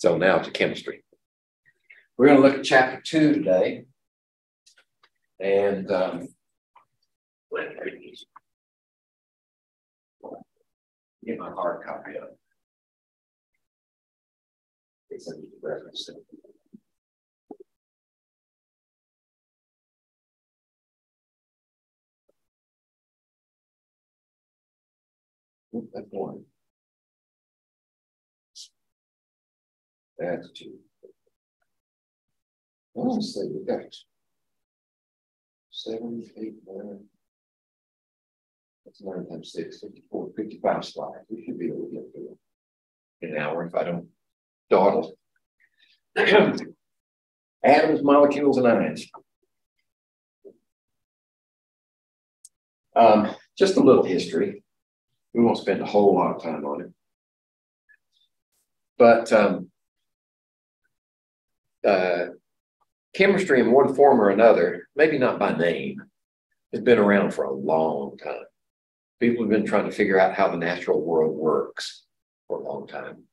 So now to chemistry. We're going to look at chapter 2 today. And get my hard copy of it. It's a reference. That's 1. That's 2. Honestly, we got 7, 8, 9. That's 9 times 6, 54, 55 slides. We should be able to get through it in an hour if I don't dawdle. Atoms, molecules, and ions. Just a little history. We won't spend a whole lot of time on it. But chemistry in one form or another, maybe not by name, has been around for a long time. People have been trying to figure out how the natural world works for a long time.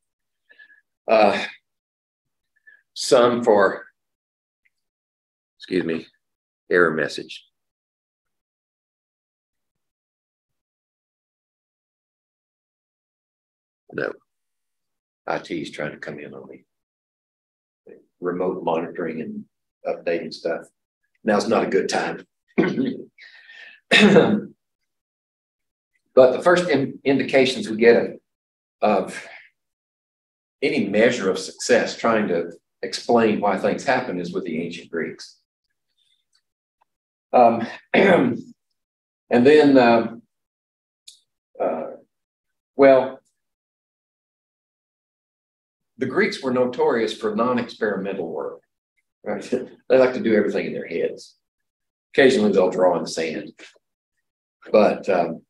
Some for, excuse me, error message. No, IT is trying to come in on me. Remote monitoring and updating stuff. Now's not a good time. But the first indications we get of any measure of success trying to explain why things happen is with the ancient Greeks. And then, well, the Greeks were notorious for non-experimental work. Right? They like to do everything in their heads. Occasionally they'll draw in the sand. But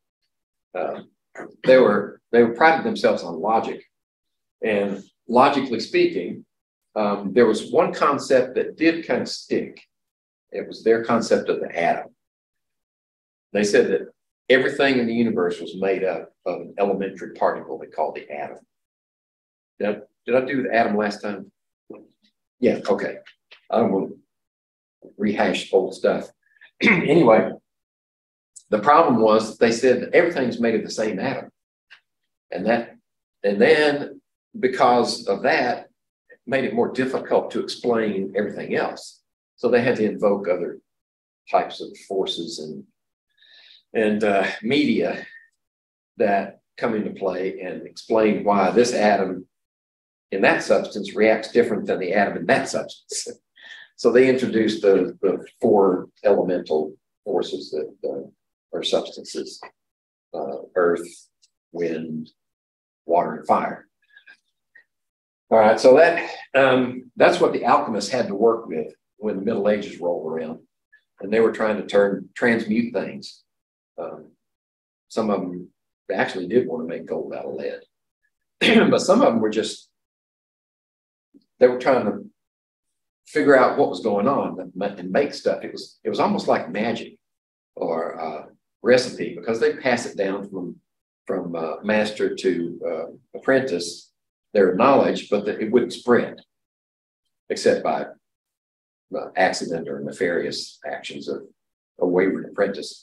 they prided themselves on logic. And logically speaking, there was one concept that did kind of stick. It was their concept of the atom. They said that everything in the universe was made up of an elementary particle they called the atom. Did I do the atom last time? Yeah, okay. I don't want to rehash old stuff. Anyway, the problem was they said that everything's made of the same atom. And then because of that, it made it more difficult to explain everything else. So they had to invoke other types of forces and media that come into play and explain why this atom in that substance reacts different than the atom in that substance. So they introduced the 4 elemental forces that are substances: earth, wind, water, and fire. All right, so that's what the alchemists had to work with when the Middle Ages rolled around, and they were trying to transmute things. Some of them actually did want to make gold out of lead, but some of them were they were trying to figure out what was going on and make stuff. It was almost like magic or recipe, because they pass it down from master to apprentice, their knowledge, but it wouldn't spread except by accident or nefarious actions of a wayward apprentice.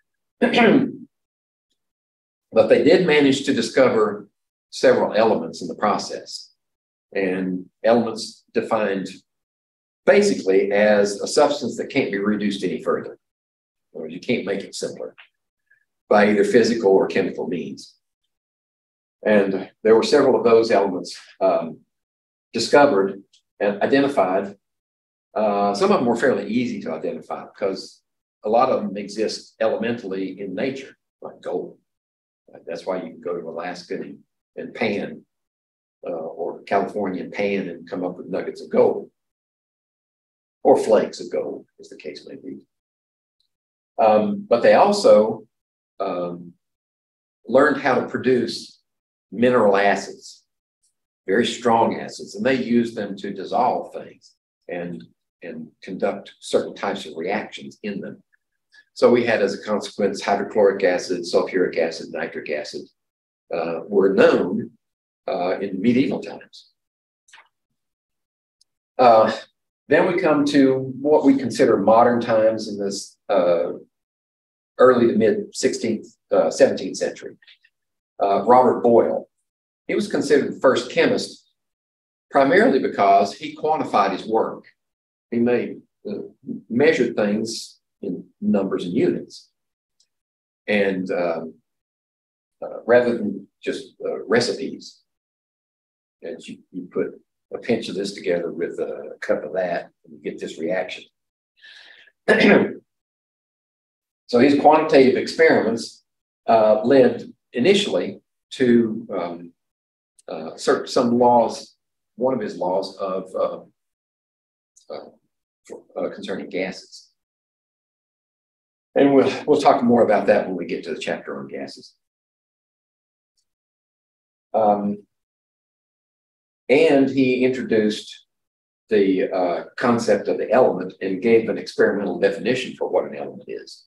But they did manage to discover several elements in the process, and elements defined basically as a substance that can't be reduced any further, or you can't make it simpler by either physical or chemical means. And there were several of those elements discovered and identified. Some of them were fairly easy to identify because a lot of them exist elementally in nature, like gold. That's why you can go to Alaska and pan, or California and pan and come up with nuggets of gold, or flakes of gold, as the case may be. But they also learned how to produce mineral acids, very strong acids, and they used them to dissolve things and conduct certain types of reactions in them. So we had, as a consequence, hydrochloric acid, sulfuric acid, nitric acid were known in medieval times. Then we come to what we consider modern times in this early to mid 16th, 17th century. Robert Boyle. He was considered the first chemist primarily because he quantified his work. He measured things in numbers and units. And rather than just recipes, and you put a pinch of this together with a cup of that, and you get this reaction. So his quantitative experiments led initially to some laws, one of his laws of concerning gases. And we'll talk more about that when we get to the chapter on gases. And he introduced the concept of the element and gave an experimental definition for what an element is.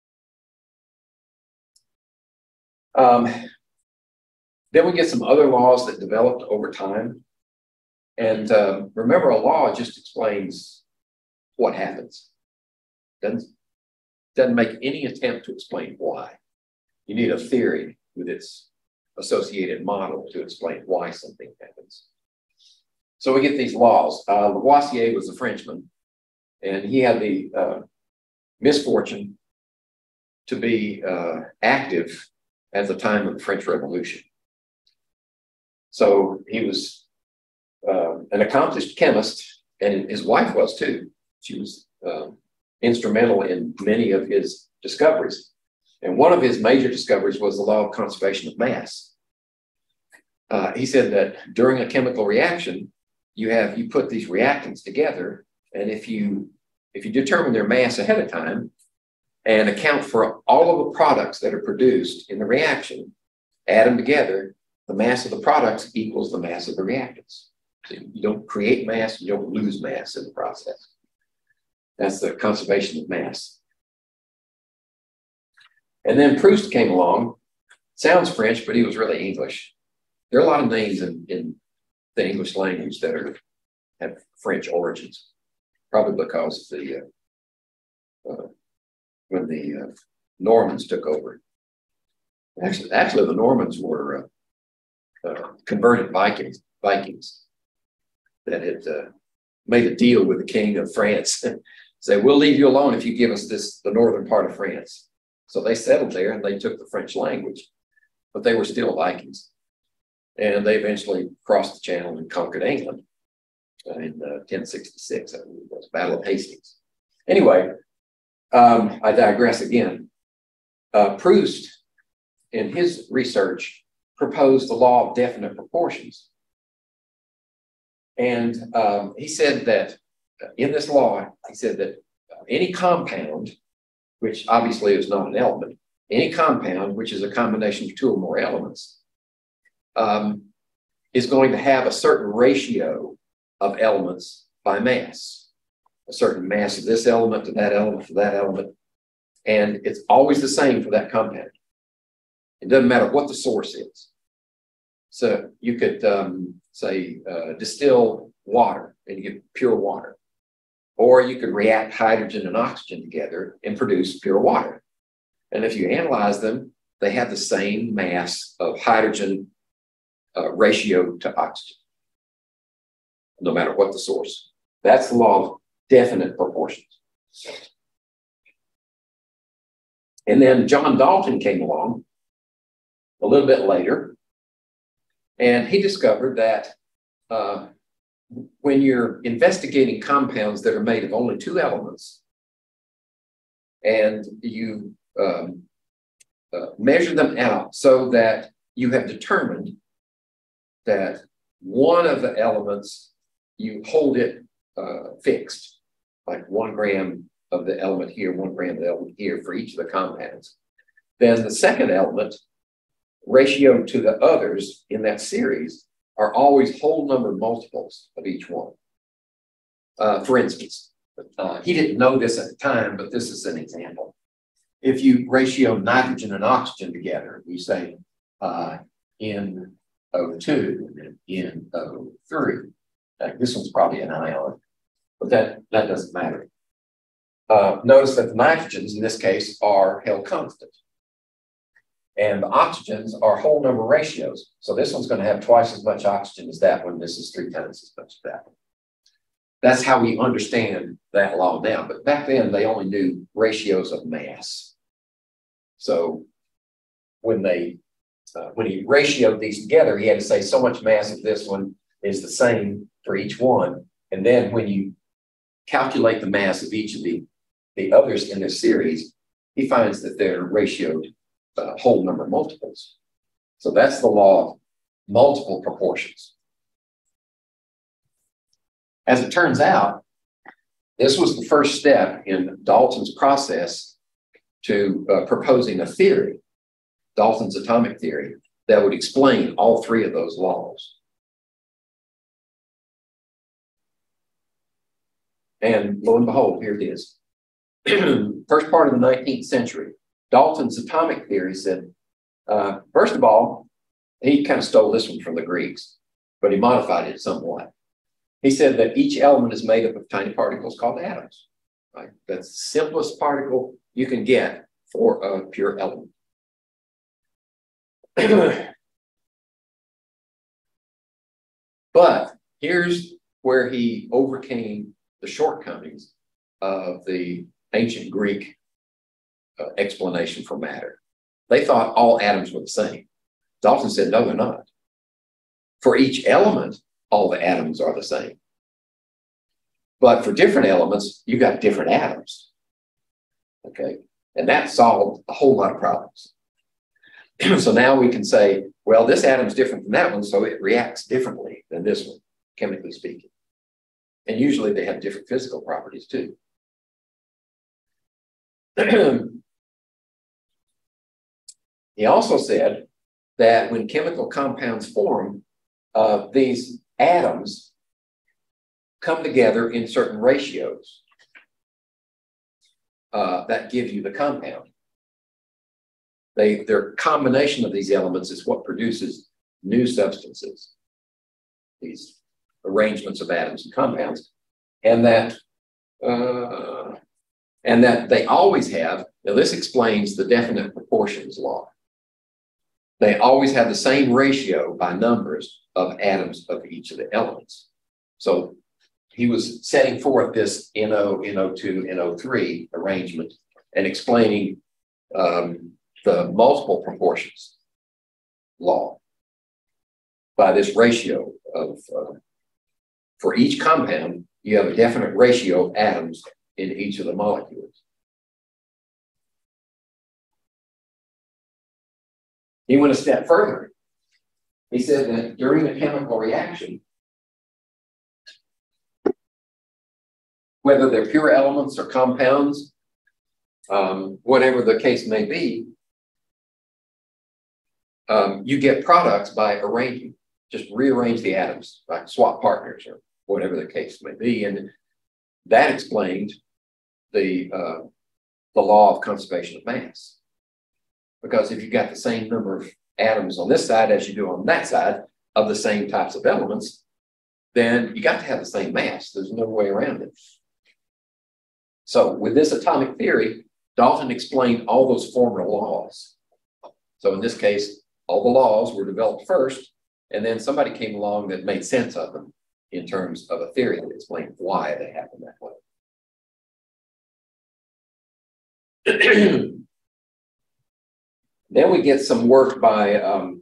Then we get some other laws that developed over time. And remember, a law just explains what happens. Doesn't make any attempt to explain why. You need a theory with its associated model to explain why something happens. So we get these laws. Lavoisier was a Frenchman, and he had the misfortune to be active at the time of the French Revolution. So he was an accomplished chemist, and his wife was too. She was instrumental in many of his discoveries. And one of his major discoveries was the law of conservation of mass. He said that during a chemical reaction, you put these reactants together, and if you determine their mass ahead of time and account for all of the products that are produced in the reaction, add them together, the mass of the products equals the mass of the reactants. So you don't create mass, you don't lose mass in the process. That's the conservation of mass. And then Proust came along. Sounds French, but he was really English. There are a lot of names in the English language that have French origins, probably because of when the Normans took over. Actually, the Normans were converted Vikings that had made a deal with the king of France. Say, we'll leave you alone if you give us the northern part of France. So they settled there and they took the French language, but they were still Vikings. And they eventually crossed the channel and conquered England in 1066, I believe it was, Battle of Hastings. Anyway, I digress again. Proust, in his research, proposed the law of definite proportions. And he said that in this law, he said that any compound, which obviously is not an element, any compound, which is a combination of two or more elements, is going to have a certain ratio of elements by mass, a certain mass of this element to that element to that element. And it's always the same for that compound. It doesn't matter what the source is. So you could say distill water and you get pure water. Or you could react hydrogen and oxygen together and produce pure water. And if you analyze them, they have the same mass of hydrogen ratio to oxygen, no matter what the source. That's the law of definite proportions. And then John Dalton came along a little bit later, and he discovered that when you're investigating compounds that are made of only two elements, and you measure them out so that you have determined that one of the elements, you hold it fixed, like 1 gram of the element here, 1 gram of the element here for each of the compounds. Then the second element, ratio to the others in that series, are always whole number multiples of each one. For instance, he didn't know this at the time, but this is an example. If you ratio nitrogen and oxygen together, you say NO2 and then NO3. This one's probably an ion, but that doesn't matter. Notice that the nitrogens in this case are held constant. And the oxygens are whole number ratios. So this one's going to have twice as much oxygen as that one. This is 3 times as much as that one. That's how we understand that law now. But back then, they only knew ratios of mass. So when he ratioed these together, he had to say so much mass of this one is the same for each one. And then when you calculate the mass of each of the others in this series, he finds that they're ratioed whole number multiples. So that's the law of multiple proportions. As it turns out, this was the first step in Dalton's process to proposing a theory, Dalton's atomic theory, that would explain all 3 of those laws. And lo and behold, here it is. First part of the 19th century, Dalton's atomic theory said, first of all, he kind of stole this one from the Greeks, but he modified it somewhat. He said that each element is made up of tiny particles called atoms. Right? That's the simplest particle you can get for a pure element. But here's where he overcame the shortcomings of the ancient Greek explanation for matter. They thought all atoms were the same. Dalton said, no, they're not. For each element, all the atoms are the same. But for different elements, you got different atoms. Okay. And that solved a whole lot of problems. So now we can say, well, this atom's different from that one, so it reacts differently than this one, chemically speaking. And usually they have different physical properties too. He also said that when chemical compounds form, these atoms come together in certain ratios that give you the compound. Their combination of these elements is what produces new substances, these arrangements of atoms and compounds, and that they always have. Now, this explains the definite proportions law. They always have the same ratio by numbers of atoms of each of the elements. So he was setting forth this NO, NO2, NO3 arrangement and explaining the multiple proportions law by this ratio of, for each compound, you have a definite ratio of atoms in each of the molecules. He went a step further. He said that during a chemical reaction, whether they're pure elements or compounds, whatever the case may be, you get products by arranging, just rearrange the atoms, like swap partners or whatever the case may be. And that explained the law of conservation of mass. Because if you've got the same number of atoms on this side as you do on that side of the same types of elements, then you got to have the same mass. There's no way around it. So with this atomic theory, Dalton explained all those former laws. So in this case, all the laws were developed first, and then somebody came along that made sense of them in terms of a theory that explained why they happen that way. Then we get some work by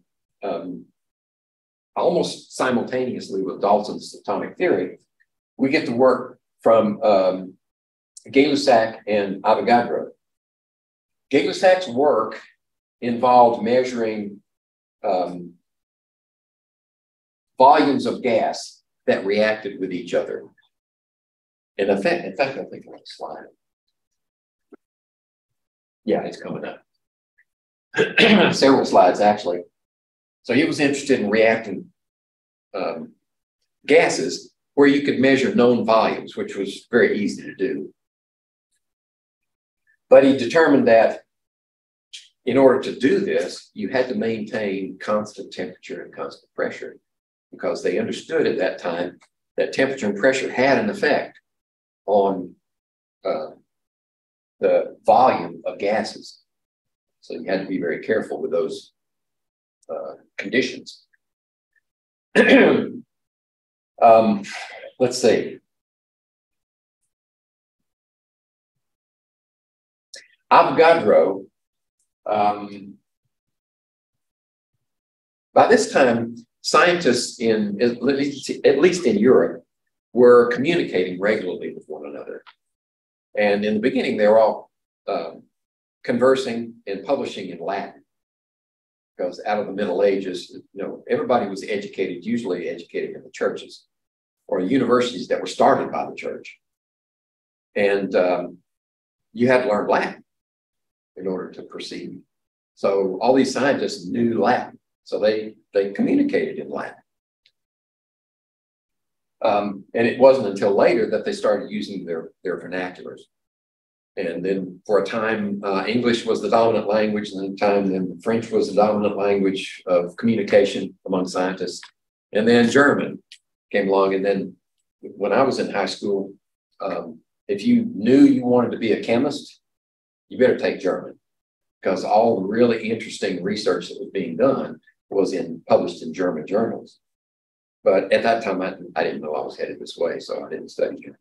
almost simultaneously with Dalton's atomic theory. We get the work from Gay-Lussac and Avogadro. Gay-Lussac's work involved measuring volumes of gas that reacted with each other. And in fact, I think on the slide. Yeah, it's coming up. Several slides, actually. So he was interested in reacting gases where you could measure known volumes, which was very easy to do. But he determined that in order to do this, you had to maintain constant temperature and constant pressure, because they understood at that time that temperature and pressure had an effect on the volume of gases. So you had to be very careful with those conditions. Let's see. Avogadro, by this time, scientists at least in Europe, were communicating regularly with one another. And in the beginning, they were all conversing and publishing in Latin. Because out of the Middle Ages, everybody was educated, usually educated in the churches or universities that were started by the church. And you had to learn Latin in order to proceed. So all these scientists knew Latin. So they communicated in Latin. And it wasn't until later that they started using their vernaculars. And then for a time, English was the dominant language, and then French was the dominant language of communication among scientists. And then German came along. And then when I was in high school, if you knew you wanted to be a chemist, you better take German, because all the really interesting research that was being done was published in German journals. But at that time, I didn't know I was headed this way, so I didn't study German.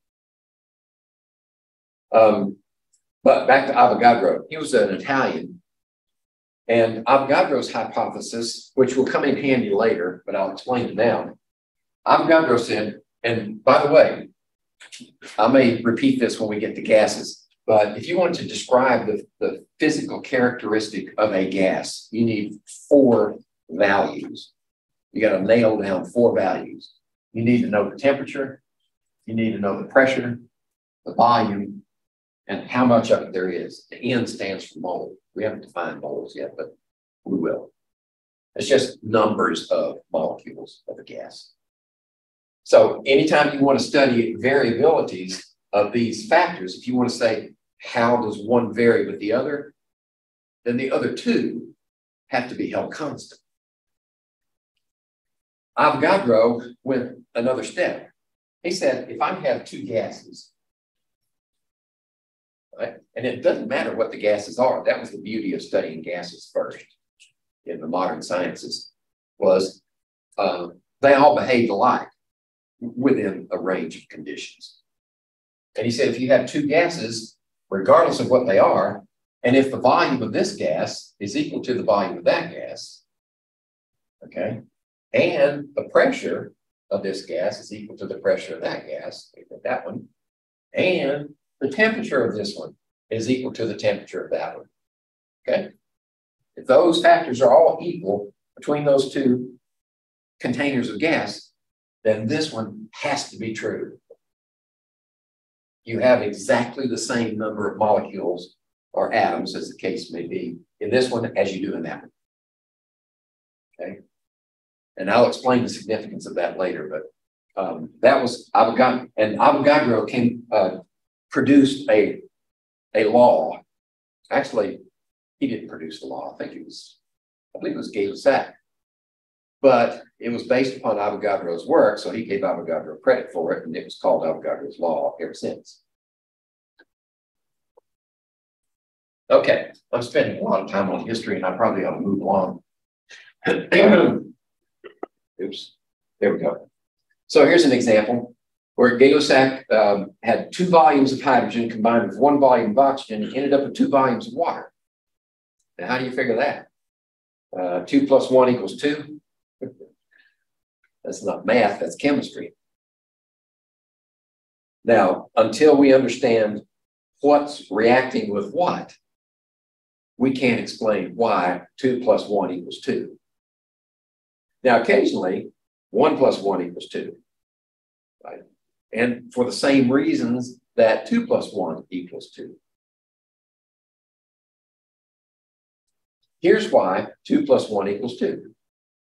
But back to Avogadro, he was an Italian. And Avogadro's hypothesis, which will come in handy later, but I'll explain it now. Avogadro said, and by the way, I may repeat this when we get to gases, but if you want to describe the physical characteristic of a gas, you need 4 values. You got to nail down 4 values. You need to know the temperature, you need to know the pressure, the volume, and how much of it there is. The N stands for mole. We haven't defined moles yet, but we will. It's just numbers of molecules of a gas. So anytime you want to study variabilities of these factors, if you want to say, how does one vary with the other, then the other 2 have to be held constant. Avogadro went another step. He said, if I have 2 gases, right, and it doesn't matter what the gases are. That was the beauty of studying gases first in the modern sciences, was they all behaved alike within a range of conditions. And he said, if you have 2 gases, regardless of what they are, and if the volume of this gas is equal to the volume of that gas, okay, and the pressure of this gas is equal to the pressure of that gas, that one, and the temperature of this one is equal to the temperature of that one, okay? If those factors are all equal between those 2 containers of gas, then this one has to be true. You have exactly the same number of molecules or atoms, as the case may be, in this one as you do in that one. Okay? And I'll explain the significance of that later, but that was Avogadro, and Avogadro produced a law. Actually, he didn't produce the law. I believe it was Gay-Lussac. But it was based upon Avogadro's work, so he gave Avogadro credit for it, and it was called Avogadro's law ever since. Okay, I'm spending a lot of time on history, and I probably ought to move along. Oops, there we go. So here's an example where Gay-Lussac had 2 volumes of hydrogen combined with 1 volume of oxygen, and ended up with 2 volumes of water. Now, how do you figure that? 2 plus 1 equals 2. That's not math, that's chemistry. Now, until we understand what's reacting with what, we can't explain why 2 plus 1 equals 2. Now, occasionally, 1 plus 1 equals 2, right? And for the same reasons that 2 plus 1 equals 2. Here's why 2 plus 1 equals 2.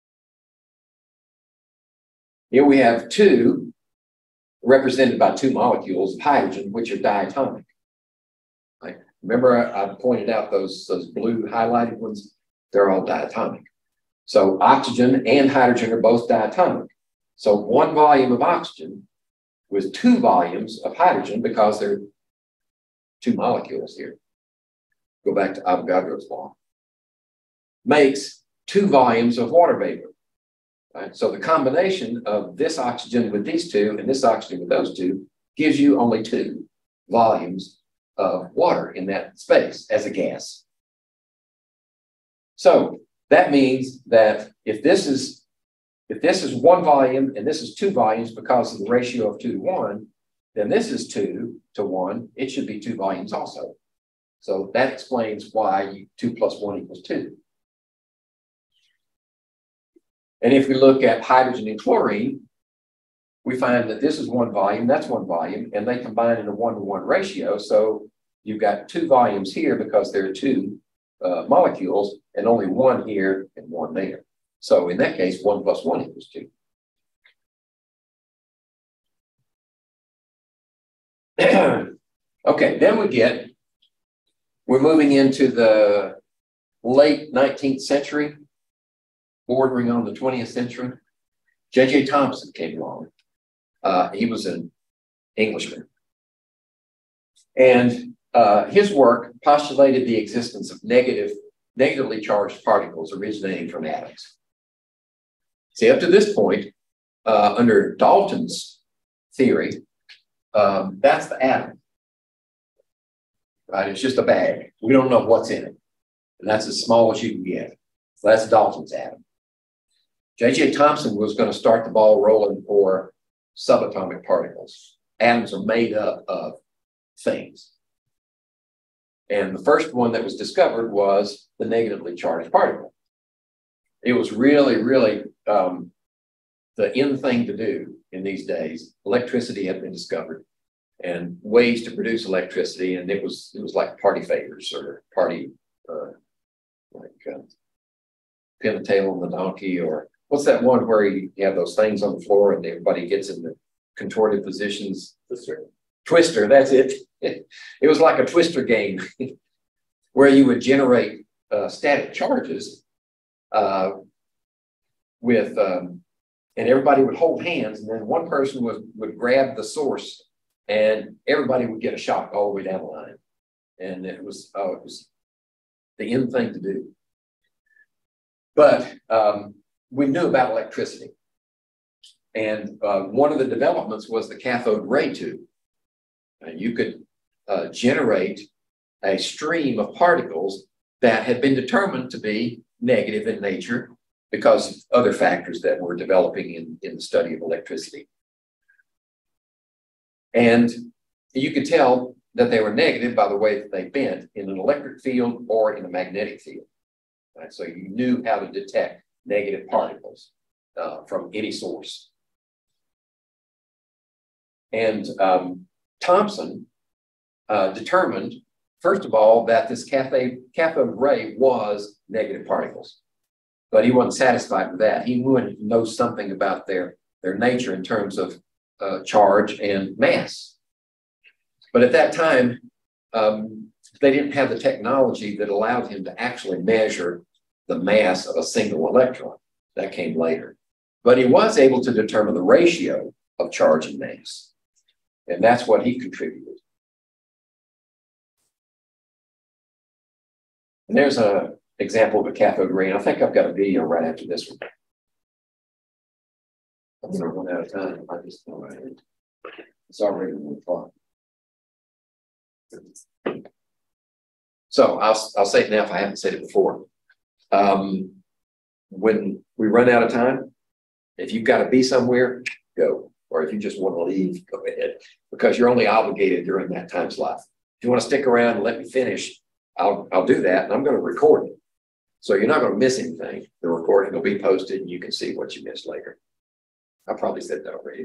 Here we have 2 represented by 2 molecules of hydrogen, which are diatomic. Right? Remember, I pointed out those blue highlighted ones? They're all diatomic. So oxygen and hydrogen are both diatomic. So 1 volume of oxygen with 2 volumes of hydrogen, because there are 2 molecules here. Go back to Avogadro's law. Makes 2 volumes of water vapor. Right? So the combination of this oxygen with these 2 and this oxygen with those 2 gives you only 2 volumes of water in that space as a gas. So that means that if this is 1 volume and this is 2 volumes because of the ratio of 2 to 1, then this is 2 to 1. It should be 2 volumes also. So that explains why 2 plus 1 equals 2. And if we look at hydrogen and chlorine, we find that this is 1 volume, that's 1 volume, and they combine in a 1-to-1 ratio. So you've got 2 volumes here because there are 2 molecules, and only 1 here and 1 there. So in that case, 1 plus 1 equals 2. Okay, then we're moving into the late 19th century, bordering on the 20th century. J.J. Thomson came along. He was an Englishman. And his work postulated the existence of negatively charged particles originating from atoms. See, up to this point, under Dalton's theory, that's the atom. Right? It's just a bag. We don't know what's in it. And that's as small as you can get. So that's Dalton's atom. J.J. Thomson was going to start the ball rolling for subatomic particles. Atoms are made up of things. And the first one that was discovered was the negatively charged particle. It was really, really the in thing to do in these days. Electricity had been discovered and ways to produce electricity. And it was like party favors or party, pin a tail on the donkey, or what's that one where you have those things on the floor and everybody gets in the contorted positions? Twister, that's it. It was like a twister game where you would generate static charges and everybody would hold hands, and then one person would grab the source and everybody would get a shock all the way down the line. And it was the in thing to do. But we knew about electricity. And one of the developments was the cathode ray tube. And you could generate a stream of particles that had been determined to be negative in nature because of other factors that were developing in the study of electricity. And you could tell that they were negative by the way that they bent in an electric field or in a magnetic field. Right? So you knew how to detect negative particles from any source. And Thomson determined, first of all, that this cathode ray was negative particles. But he wasn't satisfied with that. He wanted to know something about their nature in terms of charge and mass. But at that time, they didn't have the technology that allowed him to actually measure the mass of a single electron. That came later. But he was able to determine the ratio of charge and mass. And that's what he contributed. And there's an example of a cathode ray. And I think I've got a video right after this one. I'm going to run out of time. I just know it. It's already 1 o'clock. So I'll say it now if I haven't said it before. When we run out of time, if you've got to be somewhere, go. Or if you just want to leave, go ahead. Because you're only obligated during that time slot. If you want to stick around and let me finish, I'll do that, and I'm going to record it. So you're not going to miss anything. The recording will be posted, and you can see what you missed later. I probably said that already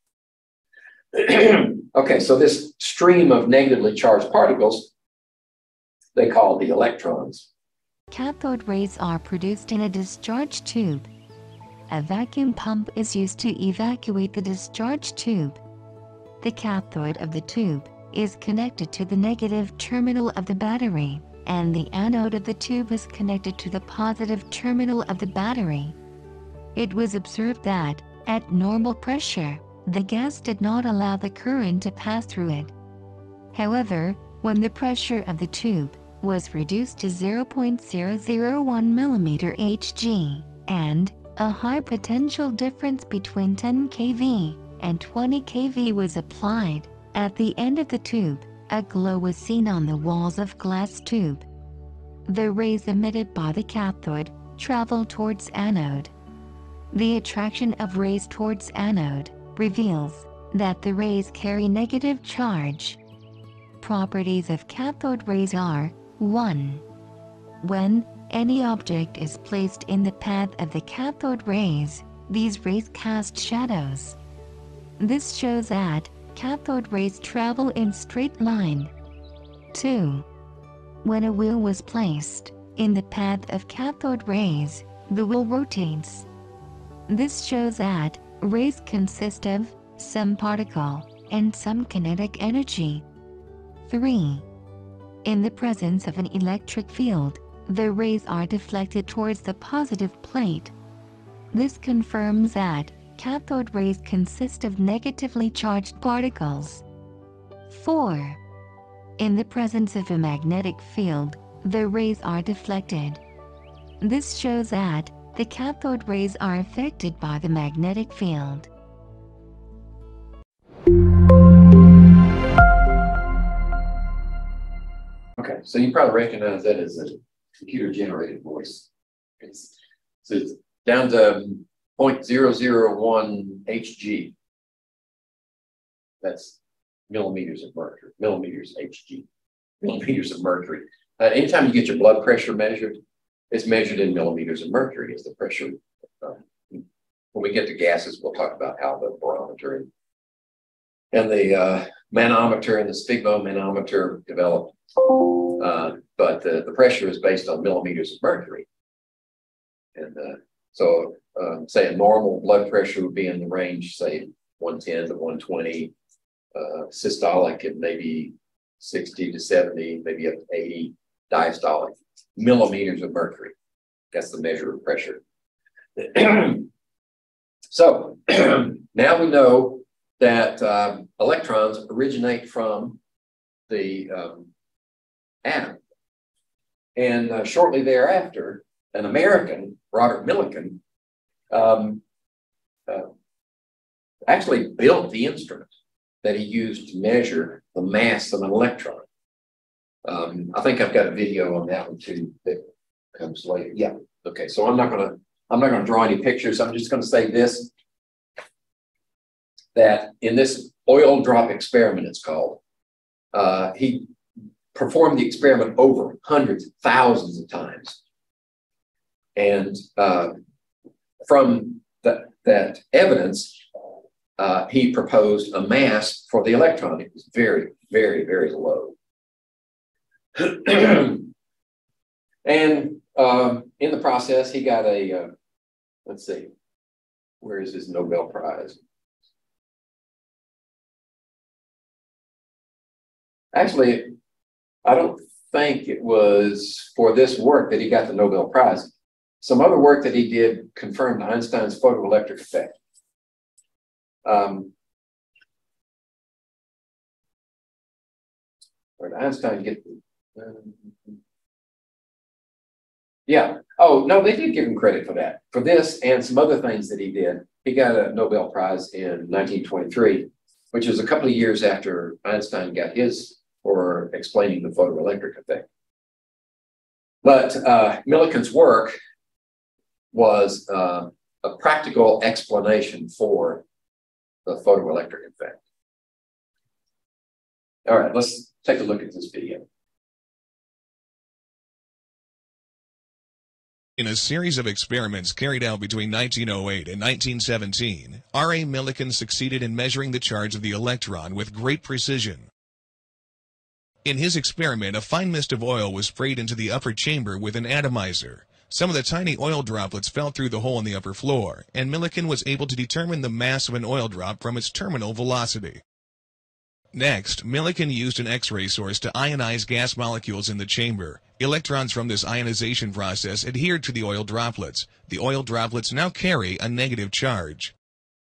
again. Okay, so this stream of negatively charged particles, they call the electrons. Cathode rays are produced in a discharge tube. A vacuum pump is used to evacuate the discharge tube. The cathode of the tube is connected to the negative terminal of the battery, and the anode of the tube is connected to the positive terminal of the battery. It was observed that, At normal pressure, the gas did not allow the current to pass through it. However, when the pressure of the tube was reduced to 0.001 mm Hg, and a high potential difference between 10 kV and 20 kV was applied, at the end of the tube, a glow was seen on the walls of glass tube. The rays emitted by the cathode travel towards anode. The attraction of rays towards anode reveals that the rays carry negative charge. Properties of cathode rays are: 1. When any object is placed in the path of the cathode rays, these rays cast shadows. This shows that cathode rays travel in straight line. 2. When a wheel was placed in the path of cathode rays, the wheel rotates. This shows that rays consist of some particle and some kinetic energy. 3. In the presence of an electric field, the rays are deflected towards the positive plate. This confirms that cathode rays consist of negatively charged particles. 4. In the presence of a magnetic field, the rays are deflected. This shows that the cathode rays are affected by the magnetic field. Okay, so you probably recognize that as a computer-generated voice. So it's down to 0.001 Hg. That's millimeters of mercury, millimeters Hg, millimeters of mercury. Anytime you get your blood pressure measured, it's measured in millimeters of mercury as the pressure. When we get to gases, we'll talk about how the barometer and the manometer and the sphygmomanometer developed. But the pressure is based on millimeters of mercury. And so say a normal blood pressure would be in the range, say 110 to 120, systolic at maybe 60 to 70, maybe up to 80, diastolic, millimeters of mercury. That's the measure of pressure. So now we know that electrons originate from the atom. And shortly thereafter, an American, Robert Millikan, actually built the instrument that he used to measure the mass of an electron. I think I've got a video on that one too that comes later. Yeah. Okay. So I'm not gonna draw any pictures. I'm just gonna say this, that in this oil drop experiment, it's called, he performed the experiment over hundreds, thousands of times. And from that evidence, he proposed a mass for the electron. It was very, very, very low. And in the process, he got a, let's see, where is his Nobel Prize? Actually, I don't think it was for this work that he got the Nobel Prize. Some other work that he did confirmed Einstein's photoelectric effect. Where did Einstein get the, yeah. Oh, no, they did give him credit for that. For this and some other things that he did. He got a Nobel Prize in 1923, which is a couple of years after Einstein got his for explaining the photoelectric effect. But Millikan's work was a practical explanation for the photoelectric effect. All right, let's take a look at this video. In a series of experiments carried out between 1908 and 1917, R.A. Millikan succeeded in measuring the charge of the electron with great precision. In his experiment, a fine mist of oil was sprayed into the upper chamber with an atomizer. Some of the tiny oil droplets fell through the hole in the upper floor, and Millikan was able to determine the mass of an oil drop from its terminal velocity. Next, Millikan used an X-ray source to ionize gas molecules in the chamber. Electrons from this ionization process adhered to the oil droplets. The oil droplets now carry a negative charge.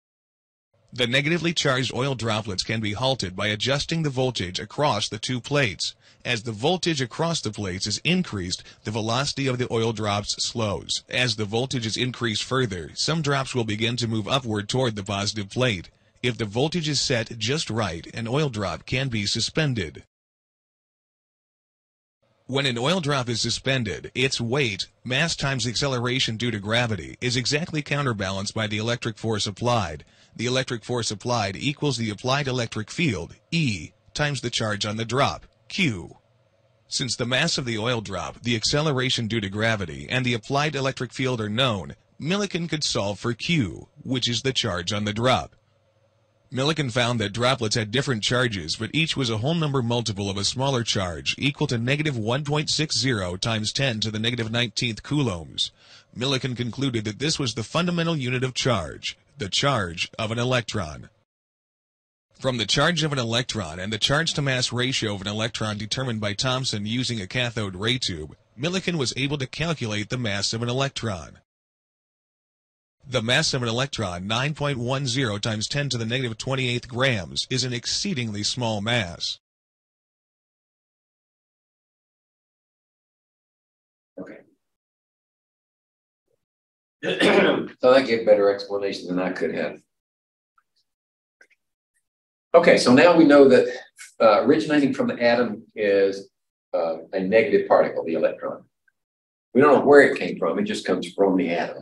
The negatively charged oil droplets can be halted by adjusting the voltage across the two plates. As the voltage across the plates is increased, the velocity of the oil drops slows. As the voltage is increased further, some drops will begin to move upward toward the positive plate. If the voltage is set just right, an oil drop can be suspended. When an oil drop is suspended, its weight, mass times acceleration due to gravity, is exactly counterbalanced by the electric force applied. The electric force applied equals the applied electric field, E, times the charge on the drop, Q. Since the mass of the oil drop, the acceleration due to gravity, and the applied electric field are known, Millikan could solve for Q, which is the charge on the drop. Millikan found that droplets had different charges, but each was a whole number multiple of a smaller charge, equal to negative 1.60 times 10 to the negative 19th coulombs. Millikan concluded that this was the fundamental unit of charge, the charge of an electron. From the charge of an electron and the charge-to-mass ratio of an electron determined by Thomson using a cathode ray tube, Millikan was able to calculate the mass of an electron. The mass of an electron, 9.10 times 10 to the negative 28th grams, is an exceedingly small mass. Okay. So that gave better explanation than I could have. Okay, so now we know that originating from the atom is a negative particle, the electron. We don't know where it came from, it just comes from the atom.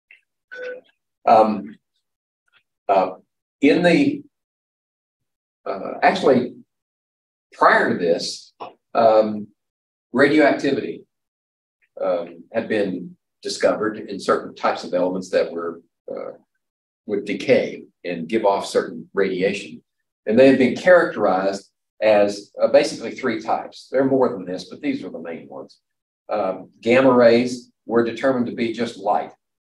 Actually, prior to this, radioactivity had been discovered in certain types of elements that would decay and give off certain radiation. And they have been characterized as basically three types. There are more than this, but these are the main ones. Gamma rays were determined to be just light.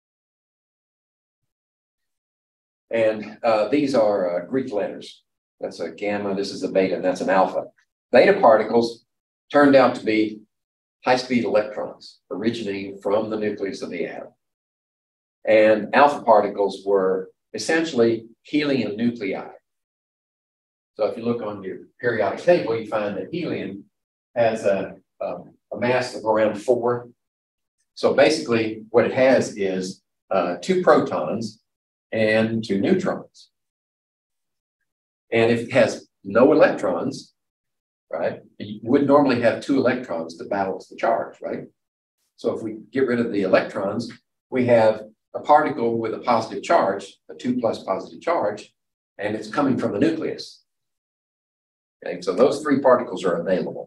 And these are Greek letters. That's a gamma, this is a beta, and that's an alpha. Beta particles turned out to be high-speed electrons originating from the nucleus of the atom. And alpha particles were essentially helium nuclei. So if you look on your periodic table, you find that helium has a mass of around 4. So basically what it has is 2 protons and 2 neutrons. And if it has no electrons, right, you would normally have 2 electrons to balance the charge, right? So if we get rid of the electrons, we have a particle with a positive charge, a 2+ positive charge, and it's coming from the nucleus. Okay, so those 3 particles are available.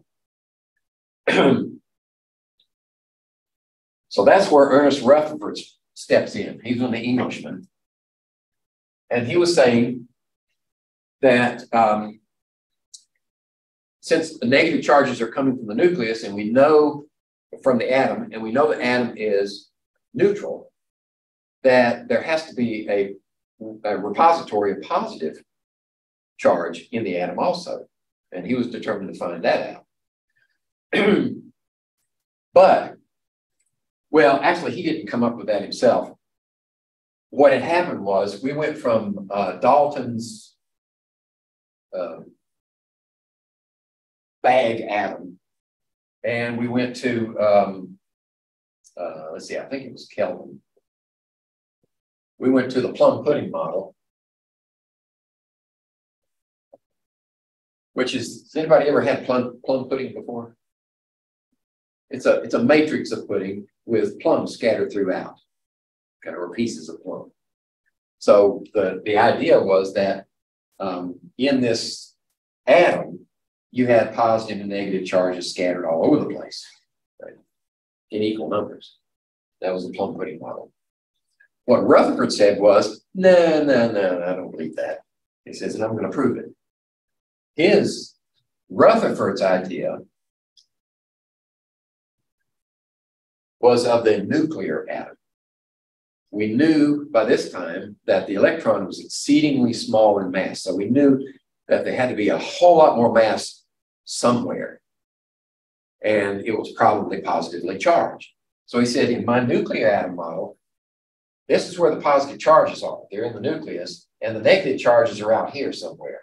So that's where Ernest Rutherford steps in. He's an Englishman. And he was saying that since the negative charges are coming from the nucleus, and we know from the atom, and we know the atom is neutral, that there has to be a repository of positive charge in the atom also. And he was determined to find that out. But, well, actually, he didn't come up with that himself. What had happened was we went from Dalton's bag atom, and we went to, let's see, I think it was Kelvin. We went to the plum pudding model, which is, has anybody ever had plum pudding before? It's a matrix of pudding with plums scattered throughout, kind of, or pieces of plum. So the idea was that in this atom, you had positive and negative charges scattered all over the place, right, in equal numbers. That was the plum pudding model. What Rutherford said was, no, I don't believe that. He says, and I'm going to prove it. Rutherford's idea was of the nuclear atom. We knew by this time that the electron was exceedingly small in mass. So we knew that there had to be a whole lot more mass somewhere. And it was probably positively charged. So he said, in my nuclear atom model, this is where the positive charges are. They're in the nucleus, and the negative charges are out here somewhere.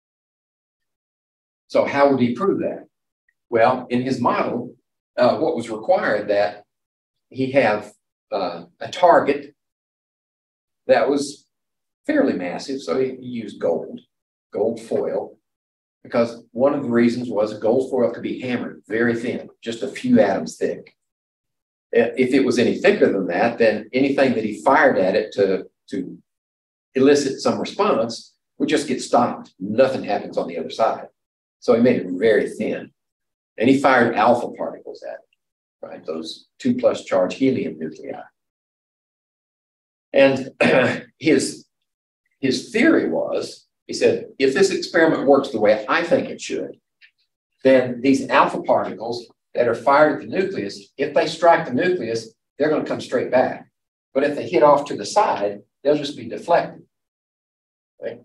So how would he prove that? Well, in his model, what was required that he have a target that was fairly massive. So he used gold foil, because one of the reasons was gold foil could be hammered very thin, just a few atoms thick. If it was any thicker than that, then anything that he fired at it to elicit some response would just get stopped. Nothing happens on the other side. So he made it very thin. And he fired alpha particles at it, right? Those 2+ charge helium nuclei. And his theory was, he said, if this experiment works the way I think it should, then these alpha particles that are fired at the nucleus, if they strike the nucleus, they're going to come straight back. But if they hit off to the side, they'll just be deflected. Okay?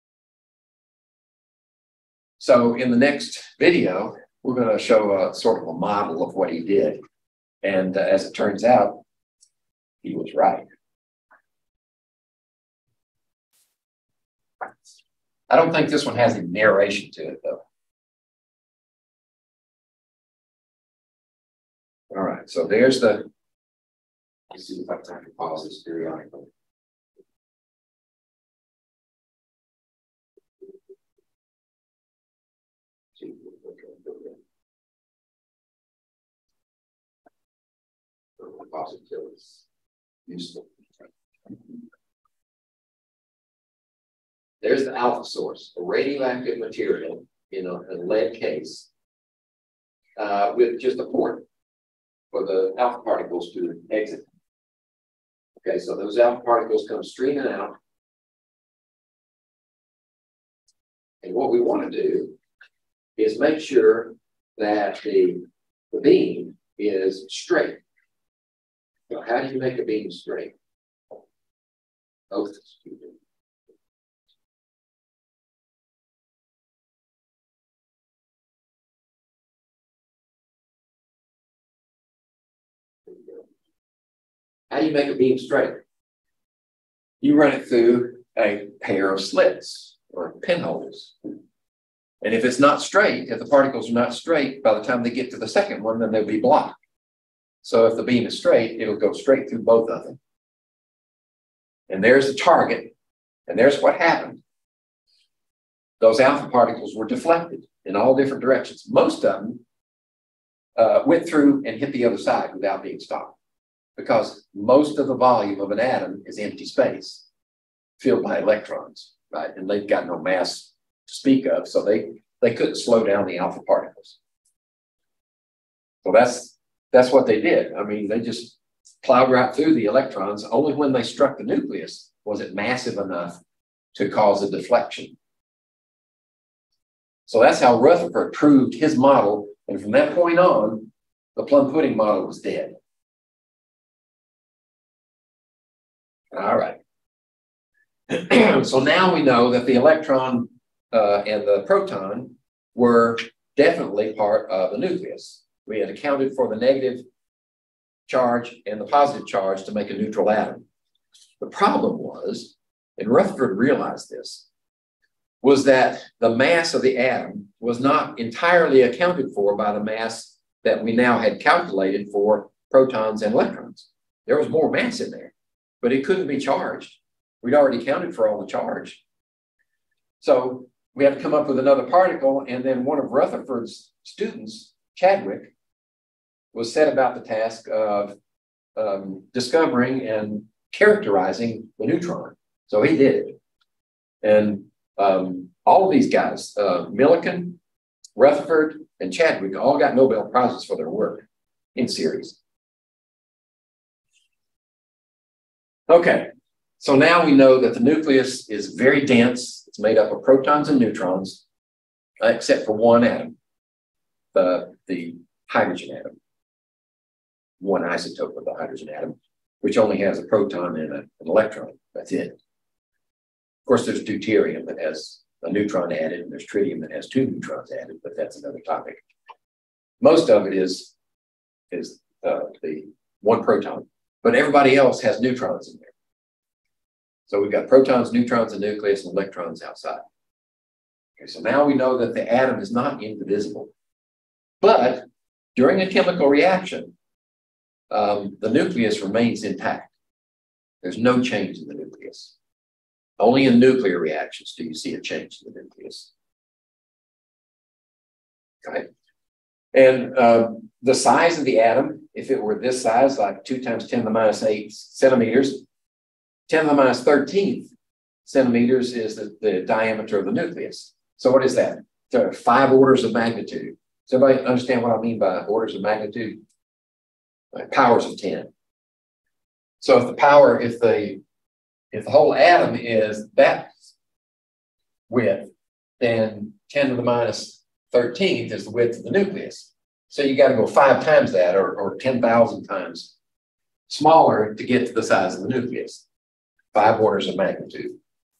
So in the next video, we're going to show a sort of a model of what he did. And as it turns out, he was right. I don't think this one has any narration to it, though. All right, so there's the. Let's see if I can pause this periodically. Positivity is useful. There's the alpha source, a radioactive material in a lead case with just a port for the alpha particles to exit. Okay, so those alpha particles come streaming out. And what we want to do is make sure that the beam is straight. So how do you make a beam straight? Oh, how do you make a beam straight? You run it through a pair of slits or pinholes. And if it's not straight, if the particles are not straight, by the time they get to the second one, then they'll be blocked. So if the beam is straight, it'll go straight through both of them. And there's the target, and there's what happened. Those alpha particles were deflected in all different directions. Most of them went through and hit the other side without being stopped, because most of the volume of an atom is empty space filled by electrons, right? And they've got no mass to speak of, so they couldn't slow down the alpha particles. So that's what they did. I mean, they just plowed right through the electrons. Only when they struck the nucleus was it massive enough to cause a deflection. So that's how Rutherford proved his model. And from that point on, the plum pudding model was dead. All right. So now we know that the electron and the proton were definitely part of the nucleus. We had accounted for the negative charge and the positive charge to make a neutral atom. The problem was, and Rutherford realized this, was that the mass of the atom was not entirely accounted for by the mass that we now had calculated for protons and electrons. There was more mass in there, but it couldn't be charged. We'd already counted for all the charge. So we had to come up with another particle, and then one of Rutherford's students, Chadwick, was set about the task of discovering and characterizing the neutron. So he did it. And all of these guys, Millikan, Rutherford, and Chadwick, all got Nobel Prizes for their work in series. Okay, so now we know that the nucleus is very dense. It's made up of protons and neutrons, except for one atom, the hydrogen atom, one isotope of the hydrogen atom, which only has a proton and an electron. That's it. Of course, there's deuterium that has a neutron added, and there's tritium that has 2 neutrons added, but that's another topic. Most of it is the one proton, but everybody else has neutrons in there. So we've got protons, neutrons, and nucleus, and electrons outside. Okay, so now we know that the atom is not indivisible. But during a chemical reaction, the nucleus remains intact. There's no change in the nucleus. Only in nuclear reactions do you see a change in the nucleus. Okay. And the size of the atom, if it were this size, like 2 times 10 to the minus 8 centimeters, 10 to the minus 13th centimeters is the diameter of the nucleus. So what is that? 5 orders of magnitude. Does everybody understand what I mean by orders of magnitude? Like powers of 10. So if the whole atom is that width, then 10 to the minus 13th is the width of the nucleus. So you got to go 5 times that, or 10,000 times smaller to get to the size of the nucleus. 5 orders of magnitude.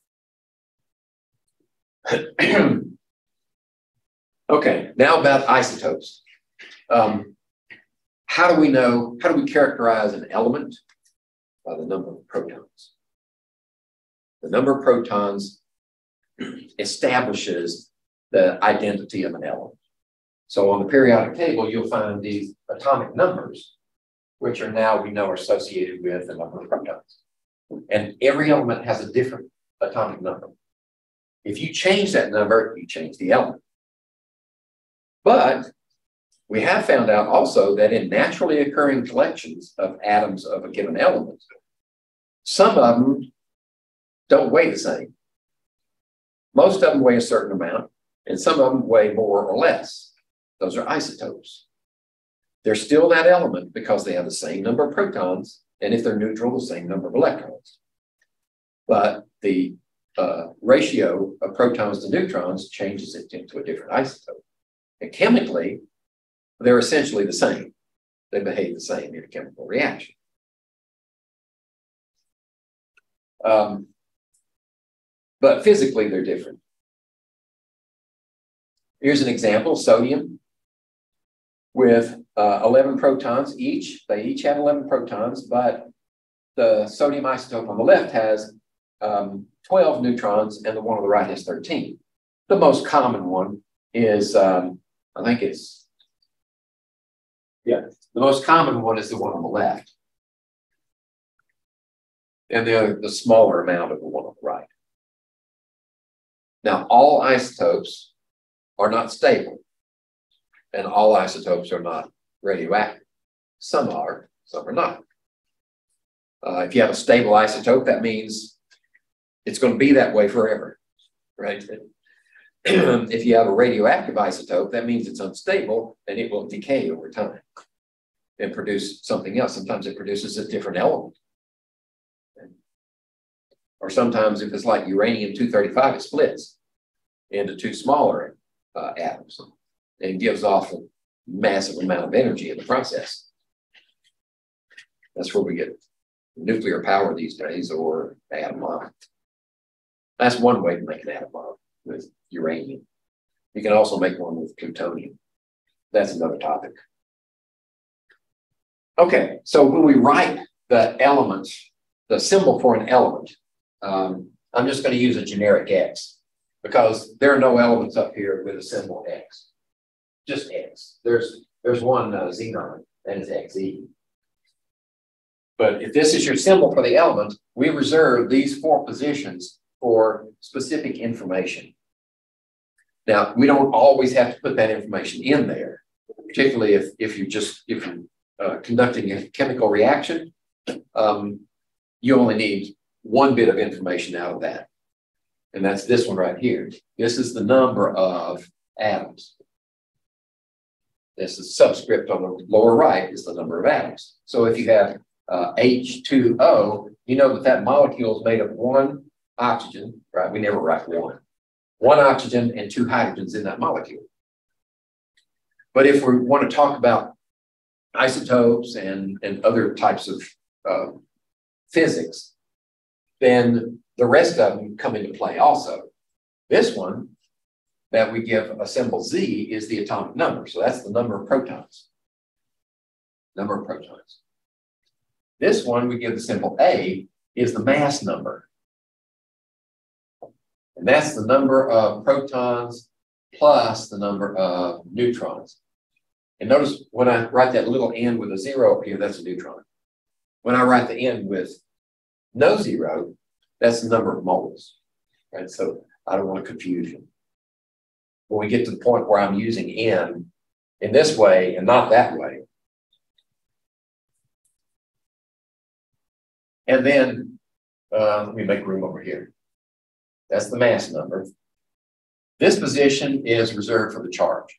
Okay, now about isotopes. How do we characterize an element? By the number of protons. The number of protons establishes the identity of an element. So on the periodic table, you'll find these atomic numbers, which are now we know are associated with the number of protons. And every element has a different atomic number. If you change that number, you change the element. But we have found out also that in naturally occurring collections of atoms of a given element, some of them don't weigh the same. Most of them weigh a certain amount, and some of them weigh more or less. Those are isotopes. They're still that element because they have the same number of protons, and if they're neutral, the same number of electrons. But the ratio of protons to neutrons changes it into a different isotope. And chemically, they're essentially the same. They behave the same in a chemical reaction. But physically, they're different. Here's an example, sodium with 11 protons each. They each have 11 protons, but the sodium isotope on the left has 12 neutrons, and the one on the right has 13. The most common one is, the most common one is the one on the left. And the smaller amount of the one on the right. Now, all isotopes are not stable, and all isotopes are not radioactive. Some are not. If you have a stable isotope, that means it's going to be that way forever, right? If you have a radioactive isotope, that means it's unstable and it will decay over time and produce something else. Sometimes it produces a different element. Or sometimes if it's like uranium-235, it splits into 2 smaller atoms and gives off a massive amount of energy in the process. That's where we get nuclear power these days, or atom bomb. That's one way to make an atom bomb, with uranium. You can also make one with plutonium. That's another topic. Okay, so when we write the elements, the symbol for an element, I'm just going to use a generic X because there are no elements up here with a symbol X. Just X. There's one xenon, and it's Xe. But if this is your symbol for the element, we reserve these 4 positions for specific information. Now, we don't always have to put that information in there, particularly if you're conducting a chemical reaction. You only need one bit of information out of that, and that's this one right here. This is the number of atoms. This is subscript on the lower right is the number of atoms. So if you have H2O, you know that molecule is made of 1 oxygen, right? We never write 1. 1 oxygen and 2 hydrogens in that molecule. But if we want to talk about isotopes and other types of physics, then the rest of them come into play also. This one that we give a symbol Z is the atomic number. So that's the number of protons. Number of protons. This one we give the symbol A is the mass number. And that's the number of protons plus the number of neutrons. And notice when I write that little n with a 0 up here, that's a neutron. When I write the n with no 0, that's the number of moles, right? So I don't want confusion. When we get to the point where I'm using n in this way and not that way, and then let me make room over here. That's the mass number. This position is reserved for the charge.